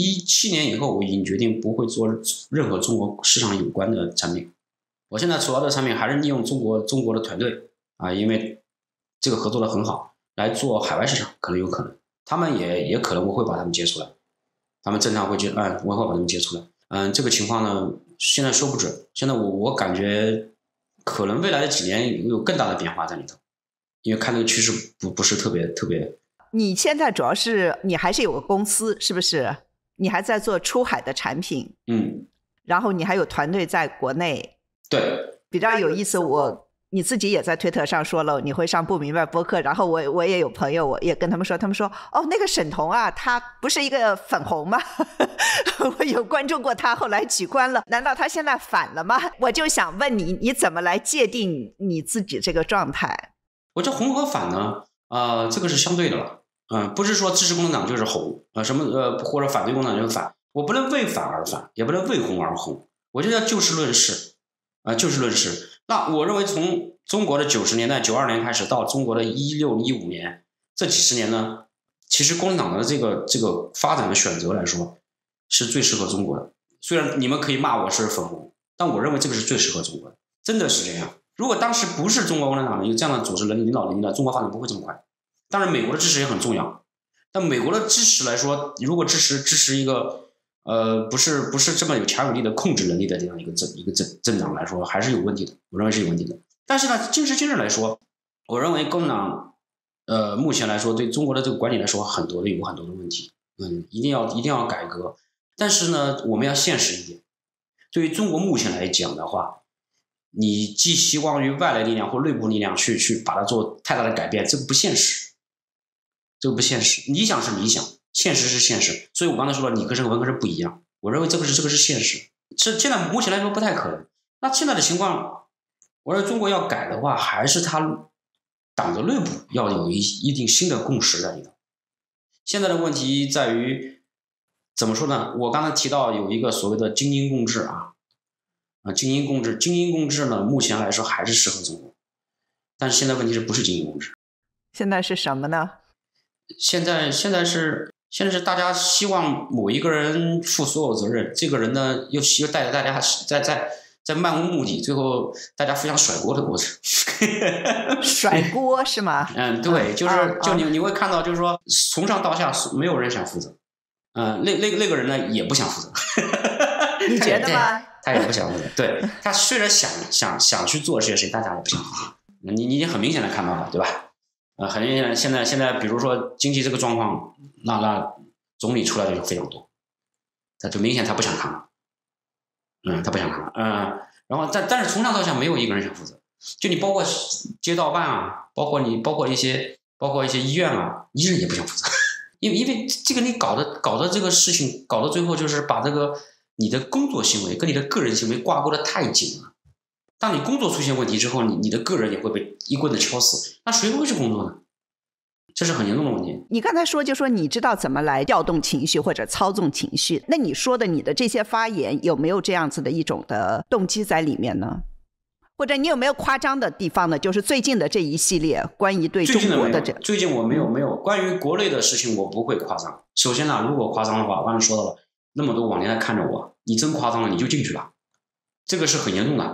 17年以后，我已经决定不会做任何中国市场有关的产品。我现在主要的产品还是利用中国的团队。因为这个合作的很好，来做海外市场可能有可能，他们也可能我会把他们接出来，他们正常会我会把他们接出来。这个情况呢，现在说不准。现在我感觉可能未来的几年有更大的变化在里头，因为看这个趋势不是特别。 你现在主要是你还是有个公司，是不是？你还在做出海的产品，然后你还有团队在国内， 对， 比较有意思。你自己也在推特上说了你会上不明白播客，然后我也有朋友，我也跟他们说哦，那个沈彤啊，他不是一个粉红吗？我有关注过他，后来取关了，难道他现在反了吗？我就想问你怎么来界定你自己这个状态？ 我这红和反呢，这个是相对的了。不是说支持共产党就是红或者反对共产党就是反，我不能为反而反，也不能为红而红，我就要就事论事。就事论事。那我认为从中国的90年代92年开始到中国的16、15年这几十年呢，其实共产党的这个发展的选择来说是最适合中国的。虽然你们可以骂我是粉红，但我认为这个是最适合中国的，真的是这样。如果当时不是中国共产党有这样的组织能领导人的，中国发展不会这么快。当然美国的支持也很重要，但美国的支持来说，如果支持一个不是这么有强有力的控制能力的这样一个政党来说，还是有问题的，我认为是有问题的。但是呢，今时今日来说，我认为共产党目前来说对中国的这个管理来说有很多的问题，一定要改革。但是呢，我们要现实一点，对于中国目前来讲的话，你寄希望于外来力量或内部力量去把它做太大的改变，这个不现实，理想是理想，现实是现实。所以我刚才说了，理科生和文科生不一样，我认为这个是现实，现在目前来说不太可能。那现在的情况，我认为中国要改的话，还是他党的内部要有一定新的共识在里头。现在的问题在于怎么说呢？我刚才提到有一个所谓的精英共治精英共治呢，目前来说还是适合中国，但是现在问题是不是精英共治？现在是什么呢？现在是大家希望某一个人负所有责任，这个人呢又带着大家在漫无目的，最后大家互相甩锅的过程。甩锅是吗？对，你会看到，就是说从上到下没有人想负责，那个人呢也不想负责。你觉得吗？他也不想负责。对，他虽然想去做这些事情，大家也不想负责。你已经很明显的看到了，对吧？很明显，现在比如说经济这个状况，那总理出来的就非常多，他就明显他不想看了，他不想看了，然后但是从上到下没有一个人想负责，就你包括街道办啊，包括一些医院啊，医生也不想负责，因为这个你搞的这个事情搞到最后就是把这个你的工作行为跟你的个人行为挂钩的太紧了。当你工作出现问题之后，你的个人也会被一棍子敲死，那谁会去工作呢？这是很严重的问题。你刚才说就说你知道怎么来调动情绪或者操纵情绪，那你说的你的这些发言有没有这样子的一种的动机在里面呢？或者你有没有夸张的地方呢？就是最近的这一系列关于对中国的最近我没有关于国内的事情我不会夸张。首先呢，如果夸张的话，我刚才说到了那么多网民在看着我，你真夸张了你就进去了，这个是很严重的。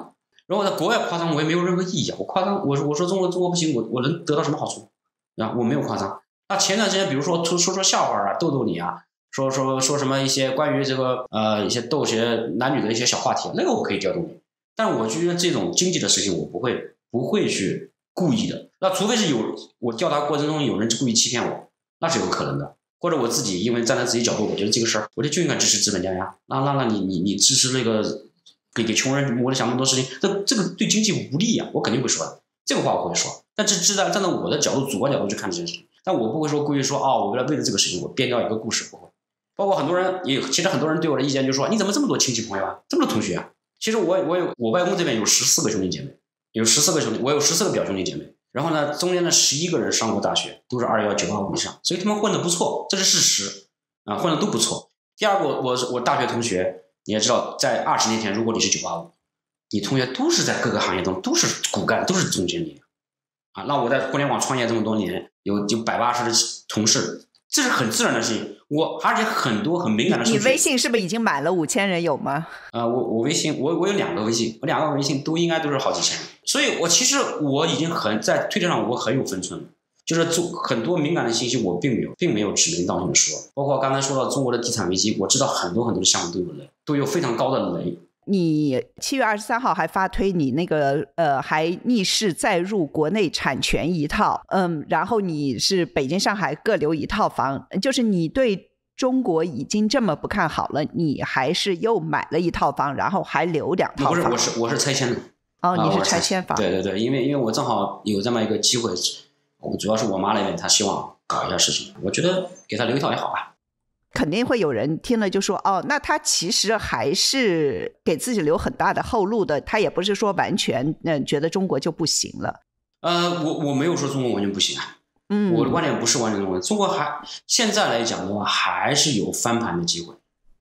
然后我在国外夸张我也没有任何意义啊，我夸张我说中国不行，我能得到什么好处啊？我没有夸张。那前段时间比如说说笑话啊，逗逗你啊，说什么一些关于这个一些逗些男女的一些小话题，那个我可以调动你。但我觉得这种经济的事情我不会去故意的，那除非是我调查过程中有人故意欺骗我，那是有可能的。或者我自己因为站在自己角度，我觉得这个事儿，我就应该支持资本家呀。那你支持那个给穷人我想那么多事情，这个对经济无利啊，我肯定会说的，这个话我会说。但站在我的角度主观角度去看这件事情，但我不会说故意说我为了这个事情我编掉一个故事，不会。包括很多人其实很多人对我的意见就说你怎么这么多亲戚朋友啊，这么多同学啊？其实我外公这边有14个兄弟姐妹，有14个兄弟，我有14个表兄弟姐妹。然后呢，中间的11个人上过大学，都是211、985以上，所以他们混得不错，这是事实啊，混得都不错。第二个，我大学同学，你也知道，在20年前，如果你是985，你同学都是在各个行业中都是骨干，都是中坚力量啊。那我在互联网创业这么多年，有180的同事，这是很自然的事情。而且很多很敏感的数据。 你微信是不是已经满了5000人有吗？ 我微信我有2个微信，我2个微信应该都是好几千人。所以其实我已经在推特上我很有分寸了，就是很多敏感的信息我并没有指名道姓的说。包括刚才说到中国的地产危机，我知道很多的项目都有非常高的雷。 你7月23号还发推你那个还逆势再入国内产权一套，然后你是北京上海各留一套房，就是你对中国已经这么不看好了，你还是又买了一套房，然后还留2套房。 不是，我是拆迁的。 你是拆迁房。 对，因为我正好有这么一个机会，主要是我妈那边她希望搞一下事情，我觉得给她留一套也好吧。 肯定会有人听了就说那他其实还是给自己留很大的后路的，他也不是说完全觉得中国就不行了。 我没有说中国完全不行啊。我的观点不是完全中国现在来讲的话还是有翻盘的机会，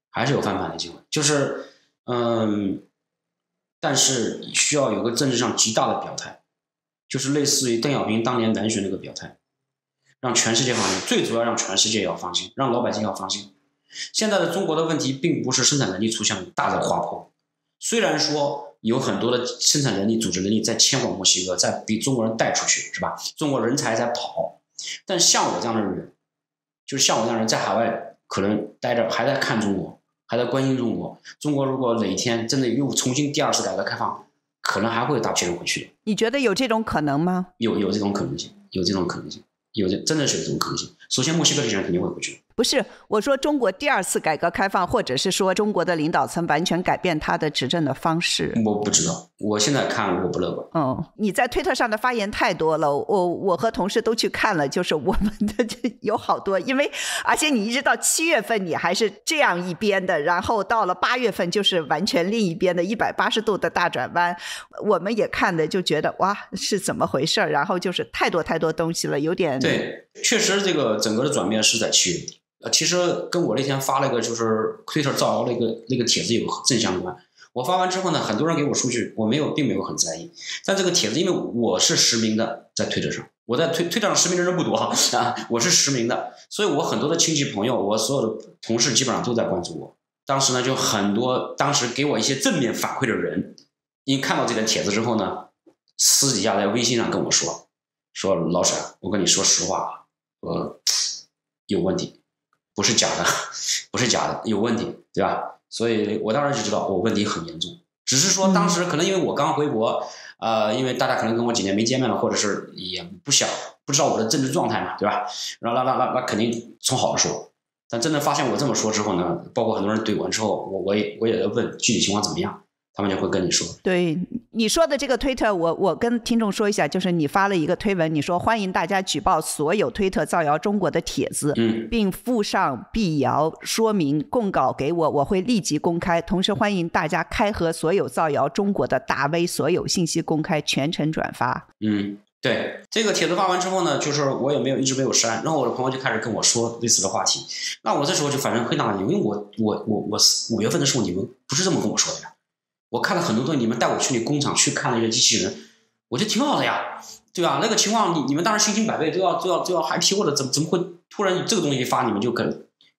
就是但是需要有个政治上极大的表态，就是类似于邓小平当年南巡那个表态，让全世界放心，最主要让全世界要放心，让老百姓要放心。现在的中国的问题并不是生产能力出现大的滑坡，虽然说有很多的生产能力、组织能力在迁往墨西哥，在比中国人带出去，是吧？中国人才在跑，但像我这样的人，就是像我这样的人在海外可能待着，还在看中国，还在关心中国。中国如果哪一天真的又重新第2次改革开放，可能还会有大批人回去的。 你觉得有这种可能吗？ 有这种可能性，真的是有这种可能性。首先，墨西哥这些人肯定会回去。 不是，我说中国第2次改革开放，或者是说中国的领导层完全改变他的执政的方式。 我不知道，我现在看我不乐观。 你在推特上的发言太多了，我和同事都去看了，就是我们的有好多，而且你一直到7月份你还是这样一边的，然后到了8月份就是完全另一边的180度的大转弯，我们也看的就觉得哇是怎么回事，然后就是太多东西了，有点。 对，确实这个整个的转变是在7月底。其实跟我那天发了个就是推特造谣那个帖子有正相关。我发完之后呢，很多人给我数据，我并没有很在意。但这个帖子因为我是实名的，在推特上，我在推特上实名的人不多我是实名的，所以我很多的亲戚朋友，我所有的同事基本上都在关注我。当时呢，就很多当时给我一些正面反馈的人，因为看到这个帖子之后呢，私底下在微信上跟我说老沈，我跟你说实话，有问题。不是假的，有问题，对吧？所以我当时就知道我问题很严重。只是说当时可能因为我刚回国，因为大家可能跟我几年没见面了，或者是也不知道我的政治状态嘛，对吧？那肯定从好的说。但真的发现我这么说之后呢，包括很多人怼完之后，我也要问具体情况怎么样。他们就会跟你说。 对你说的这个推特，我跟听众说一下，就是你发了一个推文，你说欢迎大家举报所有推特造谣中国的帖子，并附上辟谣说明供稿给我，我会立即公开。同时欢迎大家开合所有造谣中国的大 V， 所有信息公开，全程转发。 对，这个帖子发完之后呢，就是我也一直没有删，然后我的朋友就开始跟我说类似的话题。那我这时候就反正很纳闷，因为我5月份的时候你们不是这么跟我说的呀。我看了很多东西，你们带我去你工厂去看那些机器人，我觉得挺好的呀，对吧？那个情况你们当然信心百倍，都要 happy，或者怎么会突然这个东西一发，你们就可能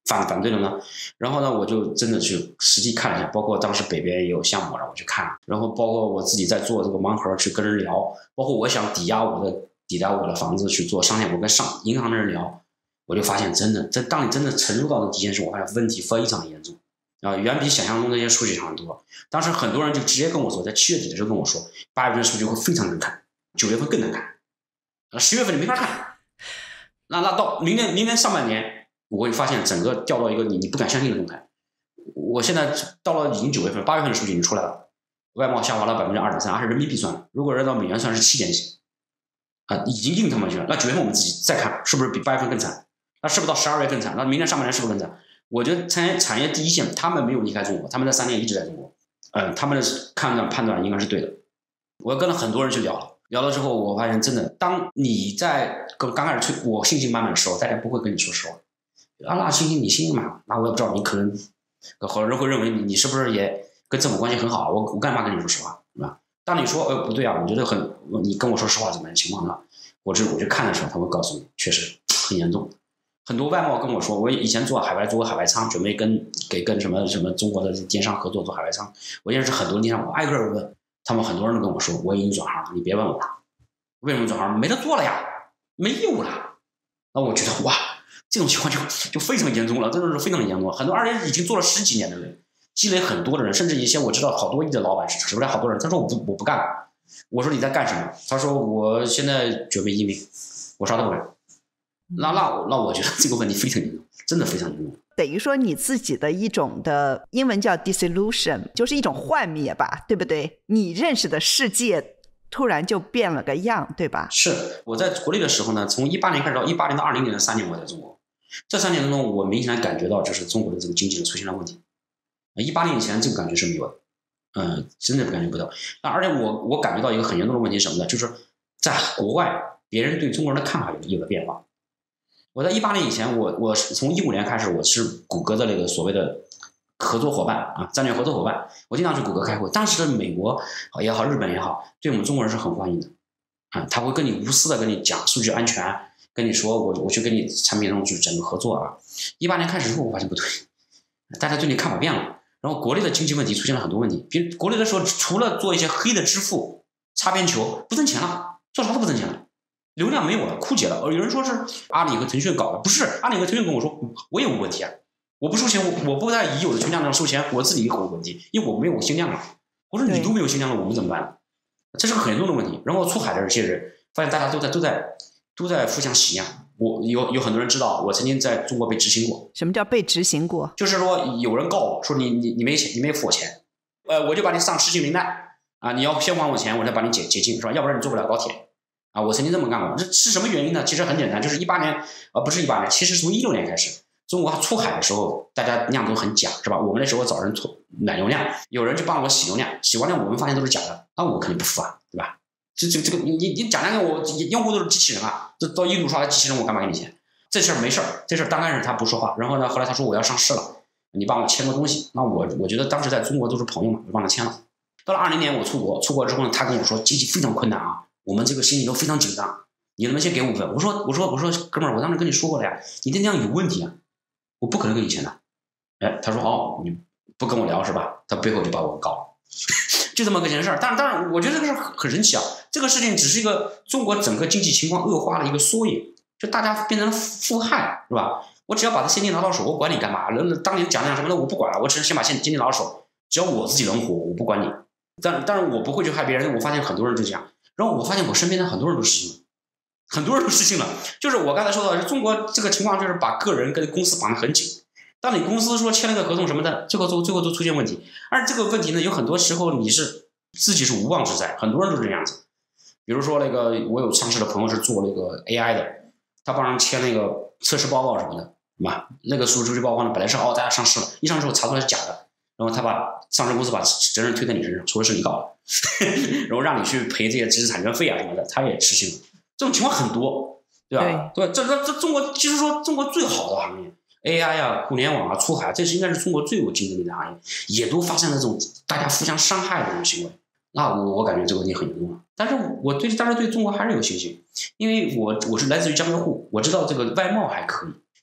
反对的呢？然后呢，我就真的去实际看了一下，包括当时北边也有项目让我去看，然后包括我自己在做这个盲盒去跟人聊，包括我想抵押我的房子去做商业，我跟银行的人聊，我就发现真的，当你真的沉入到这个底线时，我发现问题非常严重啊，远比想象中那些数据强很多。当时很多人就直接跟我说，在7月底的时候跟我说，8月份的数据会非常难看，9月份更难看，10月份你没法看。那到明年上半年，我会发现整个掉到一个你不敢相信的状态。我现在到了已经9月份，8月份的数据已经出来了，外贸下滑了2.3%，而是人民币算的，如果按照美元算是7.几啊，已经硬他们去了。那9月份我们自己再看，是不是比8月份更惨？那是不是到12月更惨？那明年上半年是不是更惨？我觉得产业第一线他们没有离开中国，他们在3年一直在中国，他们的判断应该是对的。我跟了很多人去聊了之后，我发现真的，当你在刚开始我信心满满的时候，大家不会跟你说实话。那信心满，那我也不知道，你可能好多人会认为你是不是也跟政府关系很好？我干嘛跟你说实话，是吧？当你说不对啊，我觉得你跟我说实话怎么样情况呢？我去看的时候，他会告诉你，确实很严重。很多外贸跟我说，我以前做过海外仓，准备跟什么中国的电商合作做海外仓。我认识很多电商，我挨个问，他们很多人都跟我说，我已经转行了，你别问我了。为什么转行？没得做了呀，没业务了。那我觉得哇，这种情况就非常严重了，真的是非常严重了。很多而且已经做了10几年的人，积累很多的人，甚至一些我知道好多亿的老板，指不来好多人。他说我不干了。我说你在干什么？他说我现在准备移民，我啥都不干。那我觉得这个问题非常严重，真的非常严重。 等于说你自己的一种的英文叫 disillusion， 就是一种幻灭吧，对不对？你认识的世界突然就变了个样，对吧？ 是。我在国内的时候呢，从18年开始到18年到20年的3年我在中国，这3年中我明显感觉到就是中国的这个经济出现了问题。18年以前这个感觉是没有的，真的感觉不到。而且我感觉到一个很严重的问题是什么呢？就是在国外别人对中国人的看法有了变化。我在18年以前，我从15年开始，我是谷歌的那个所谓的合作伙伴啊，战略合作伙伴。我经常去谷歌开会，当时的美国也好，日本也好，对我们中国人是很欢迎的啊，他会跟你无私的跟你讲数据安全，跟你说我去跟你产品中去整个合作啊。18年开始之后，我发现不对，大家对你看法变了。然后国内的经济问题出现了很多问题，比如国内的时候，除了做一些黑的支付、擦边球，不挣钱了，做啥都不挣钱了。流量没有了，枯竭了。有人说是阿里和腾讯搞的，不是，阿里和腾讯跟我说，我也有问题啊，我不收钱，我不在已有的存量上收钱，我自己有问题，因为我没有新量了。我说你都没有新量了，我们怎么办？这是个很严重的问题。然后出海的这些人，发现大家都在互相洗量。我有很多人知道，我曾经在中国被执行过。 什么叫被执行过？ 就是说有人告我说你没钱，你没付我钱，我就把你上失信名单啊，你要先还我钱，我再把你解禁，是吧？要不然你坐不了高铁。啊，我曾经这么干过，这是什么原因呢？其实很简单，就是18年，不是18年，其实从16年开始，中国出海的时候，大家量都很假，是吧？我们那时候找人买流量，有人就帮我洗流量，洗完量我们发现都是假的，那我肯定不付啊，对吧？这个你讲那个我用户都是机器人啊，这到印度刷的机器人，我干嘛给你钱？这事儿没事儿，这事儿刚开始他不说话，然后呢，后来他说我要上市了，你帮我签个东西，那我觉得当时在中国都是朋友嘛，我帮他签了。到了20年我出国之后呢，他跟我说经济非常困难啊。我们这个心里都非常紧张，你能不能先给5分？我说，哥们儿，我当时跟你说过了呀，你这量有问题啊，我不可能给你钱的。他说你不跟我聊是吧？他背后就把我告了，就这么个件事儿。当然，我觉得这个事很神奇啊。这个事情只是一个中国整个经济情况恶化的一个缩影，就大家变成了负害，是吧？我只要把它现金拿到手，我管你干嘛？当年讲什么的我不管了，我只是先把现金拿到手，只要我自己能活，我不管你。但是我不会去害别人。我发现很多人就这样。然后我发现我身边的很多人都失信了，就是我刚才说到，中国这个情况就是把个人跟公司绑得很紧。当你公司说签了个合同什么的，最后都出现问题。而这个问题呢，有很多时候你是自己是无妄之灾，很多人都是这样子。比如说那个我有上市的朋友是做那个 AI 的，他帮人签那个测试报告什么的，是吧？那个数据报告呢，本来是大家上市了，一上市后查出来是假的，然后他把上市公司把责任推在你身上，说是你搞的。然后让你去赔这些知识产权费啊什么的，他也失信了。这种情况很多，对吧？对，这中国其实说中国最好的行业 ，AI 啊、互联网啊、出海，这是应该是中国最有竞争力的行业，也都发生了这种大家互相伤害的这种行为。那我感觉这个问题很严重了。但是我当时对中国还是有信心，因为我是来自于家门户，我知道这个外贸还可以。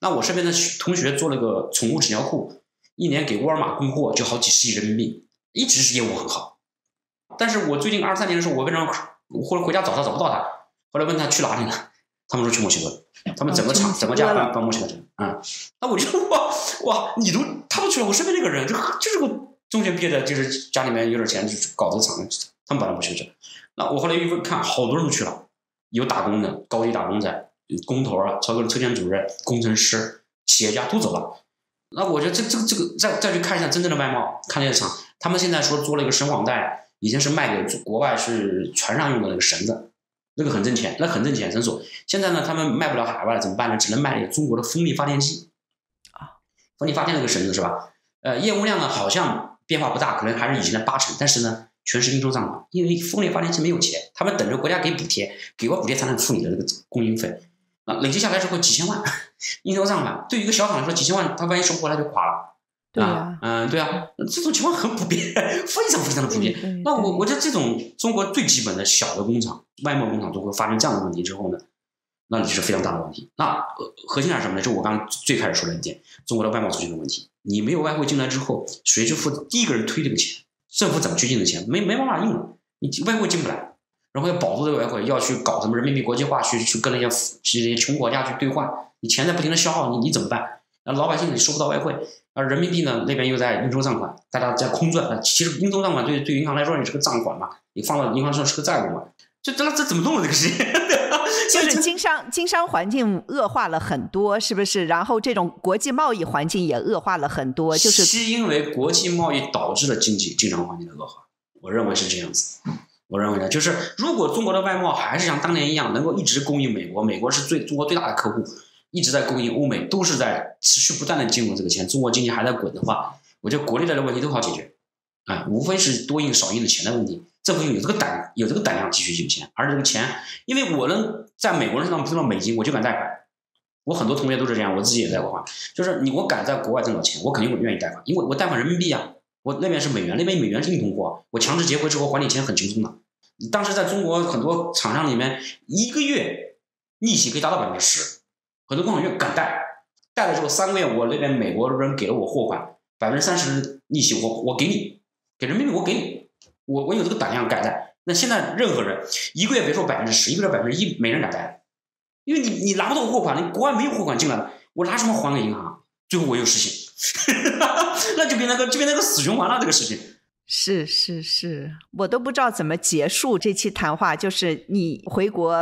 那我身边的同学做了个宠物纸尿裤，一年给沃尔玛供货就好几十亿人民币，一直是业务很好。但是我最近23年的时候，我为什么或者回家找他找不到他？后来问他去哪里了，他们说去墨西哥，他们整个厂整个家搬墨西哥去了。那我就哇，他都去了，我身边那个人就是个中学毕业的，就是家里面有点钱，就搞这个厂，他们把他不去这。那我后来一看，好多人都去了，有打工的，高级打工仔，工头啊，超过车间主任、工程师、企业家都走了。那我觉得这个再去看一下真正的外贸，看那个厂，他们现在说做了一个绳网带，以前是卖给国外是船上用的那个绳子，那个很挣钱，绳索。现在呢，他们卖不了海外怎么办呢？只能卖给中国的风力发电机风力发电那个绳子是吧？业务量呢好像变化不大，可能还是以前的80%，但是呢全是应收账款，因为风力发电机没有钱，他们等着国家给补贴，给我补贴才能付你的这个供应费。累积下来之后几千万应收账款，对于一个小厂来说几千万，他万一收不回来就垮了。 对啊， 对啊，这种情况很普遍，非常的普遍。那我觉得这种中国最基本的小的工厂、外贸工厂都会发生这样的问题之后呢，那就是非常大的问题。那核心是什么呢？就我刚刚最开始说的一点，中国的外贸出现的问题。你没有外汇进来之后，谁去付第一个人推这个钱？政府怎么去印的钱？没办法印了，你外汇进不来。然后要保住这个外汇，要去搞什么人民币国际化，去跟那些穷国家去兑换，你钱在不停的消耗，你怎么办？那老百姓你收不到外汇，而人民币呢那边又在应收账款，大家在空转。其实应收账款对银行来说也是个账款嘛，你放到银行上是个债务嘛，这怎么弄的这个事情？ 就是经商环境恶化了很多，是不是？然后这种国际贸易环境也恶化了很多，就是因为国际贸易导致了经商环境的恶化，我认为是这样子。我认为呢，就是如果中国的外贸还是像当年一样，能够一直供应美国，美国是中国最大的客户，一直在供应欧美，都是在持续不断的进入这个钱，中国经济还在滚的话，我觉得国内的问题都好解决，无非是多印少印的钱的问题。政府有这个胆量继续印钱，而这个钱，因为我能在美国人身上挣到美金，我就敢贷款。我很多同学都是这样，我自己也贷过款，就是我敢在国外挣到钱，我肯定愿意贷款，因为我贷款人民币啊。我那边是美元，那边美元是硬通货，我强制结汇之后还你钱很轻松的。当时在中国很多厂商里面，一个月利息可以达到10%，很多工厂敢贷了之后3个月，我那边美国人给了我货款30%利息，我给你，给人民币我给你，我有这个胆量敢贷。那现在任何人一个月别说10%，一个月1%，没人敢贷，因为你拿不到货款，你国外没有货款进来了，我拿什么还给银行？最后我又失信。那就变成个死循环了，这个事情。 是，我都不知道怎么结束这期谈话。就是你回国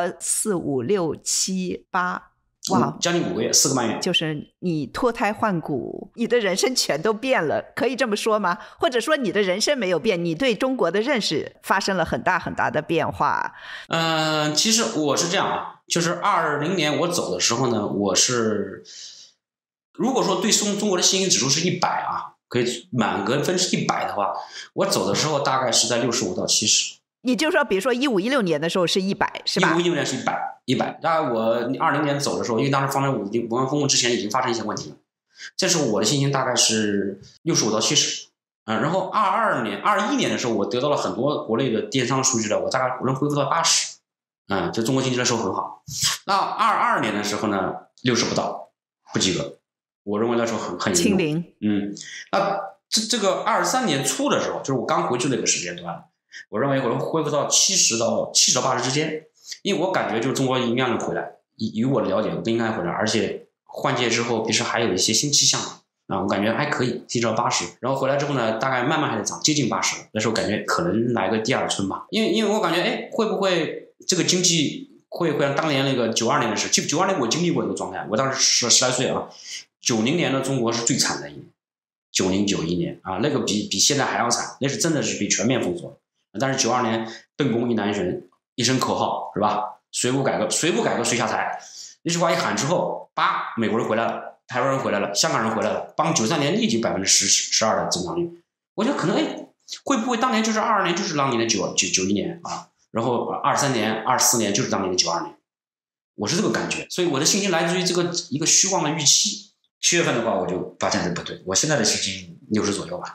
4、5、6、7、8，哇， 将近5个月，4个半月， 就是你脱胎换骨，你的人生全都变了，可以这么说吗？或者说你的人生没有变，你对中国的认识发生了很大很大的变化？ 其实我是这样啊，就是2020年我走的时候呢，我是。如果说对中国的信心指数是100啊，可以满格分是100的话，我走的时候大概是在65到70。 你就说，比如说15、16年的时候是100，是吧 ？15、16年是100。当然我20年走的时候，因为当时发生武汉封控之前已经发生一些问题了，这时候我的信心大概是65到70。然后21年的时候，我得到了很多国内的电商数据了，我大概能恢复到80。就中国经济的时候很好。那22年的时候呢，60不到，不及格。我认为那时候很清零。 那这个23年初的时候，就是我刚回去那个时间段，我认为我能恢复到70到80之间，因为我感觉就是中国应该能回来，以我的了解，我应该回来，而且换届之后，其实还有一些新气象我感觉还可以，70到80，然后回来之后呢，大概慢慢还得涨，接近80，那时候感觉可能来个第二春吧，因为我感觉，会不会这个经济会像当年那个92年的事，92年我经历过一个状态，我当时10来岁啊。90年的中国是最惨的一年，90、91年啊，那个比现在还要惨，那是真的是比全面封锁。但是92年邓公一南巡，一声口号是吧？谁不改革谁下台，那句话一喊之后，美国人回来了，台湾人回来了，香港人回来了，帮93年立即12%的增长率。我觉得可能会不会当年就是22年就是当年的91年啊，然后23年、24年就是当年的92年，我是这个感觉，所以我的信心来自于这个一个虚妄的预期。7月份的话，我就发现这不对，我现在的信心60左右吧。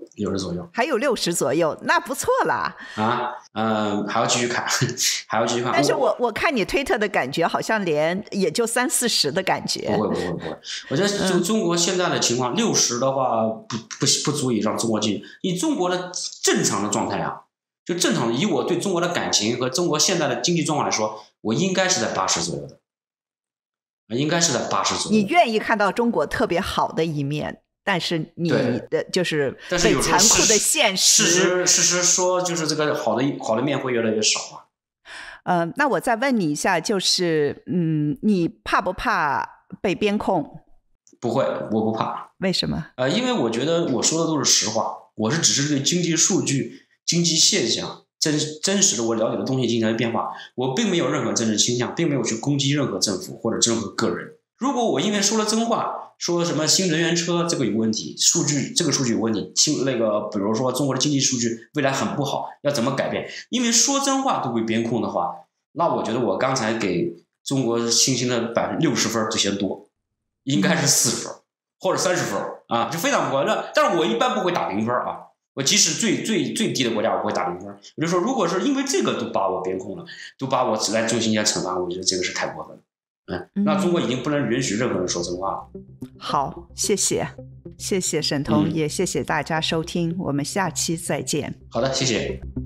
60左右， 还有60左右，那不错啦。 还要继续看，还要继续看。 但是我看你推特的感觉，好像也就30-40的感觉。 不会，我觉得就中国现在的情况，60的话不足以让中国进。以中国的正常的状态啊，就正常的，以我对中国的感情和中国现在的经济状况来说，我应该是在80左右的，应该是在80左右。 你愿意看到中国特别好的一面？但是你的就是被残酷的现实， 事实说，就是这个好的面会越来越少啊。 那我再问你一下，就是你怕不怕被边控？ 不会，我不怕。 为什么？ 因为我觉得我说的都是实话，我只是对经济数据、经济现象真实的我了解的东西进行变化，我并没有任何政治倾向，并没有去攻击任何政府或者任何个人。如果我因为说了真话，说什么新能源车这个有问题，这个数据有问题，比如说中国的经济数据未来很不好，要怎么改变？因为说真话都被边控的话，那我觉得我刚才给中国信心的60分就嫌多，应该是40分或者30分啊，就非常不高。但是我一般不会打0分啊，我即使最低的国家我不会打0分。我就说，如果是因为这个都把我边控了，都把我来进行一些惩罚，我觉得这个是太过分了。那中国已经不能允许任何人说真话了。 好，谢谢沈彤，也谢谢大家收听，我们下期再见。 好的，谢谢。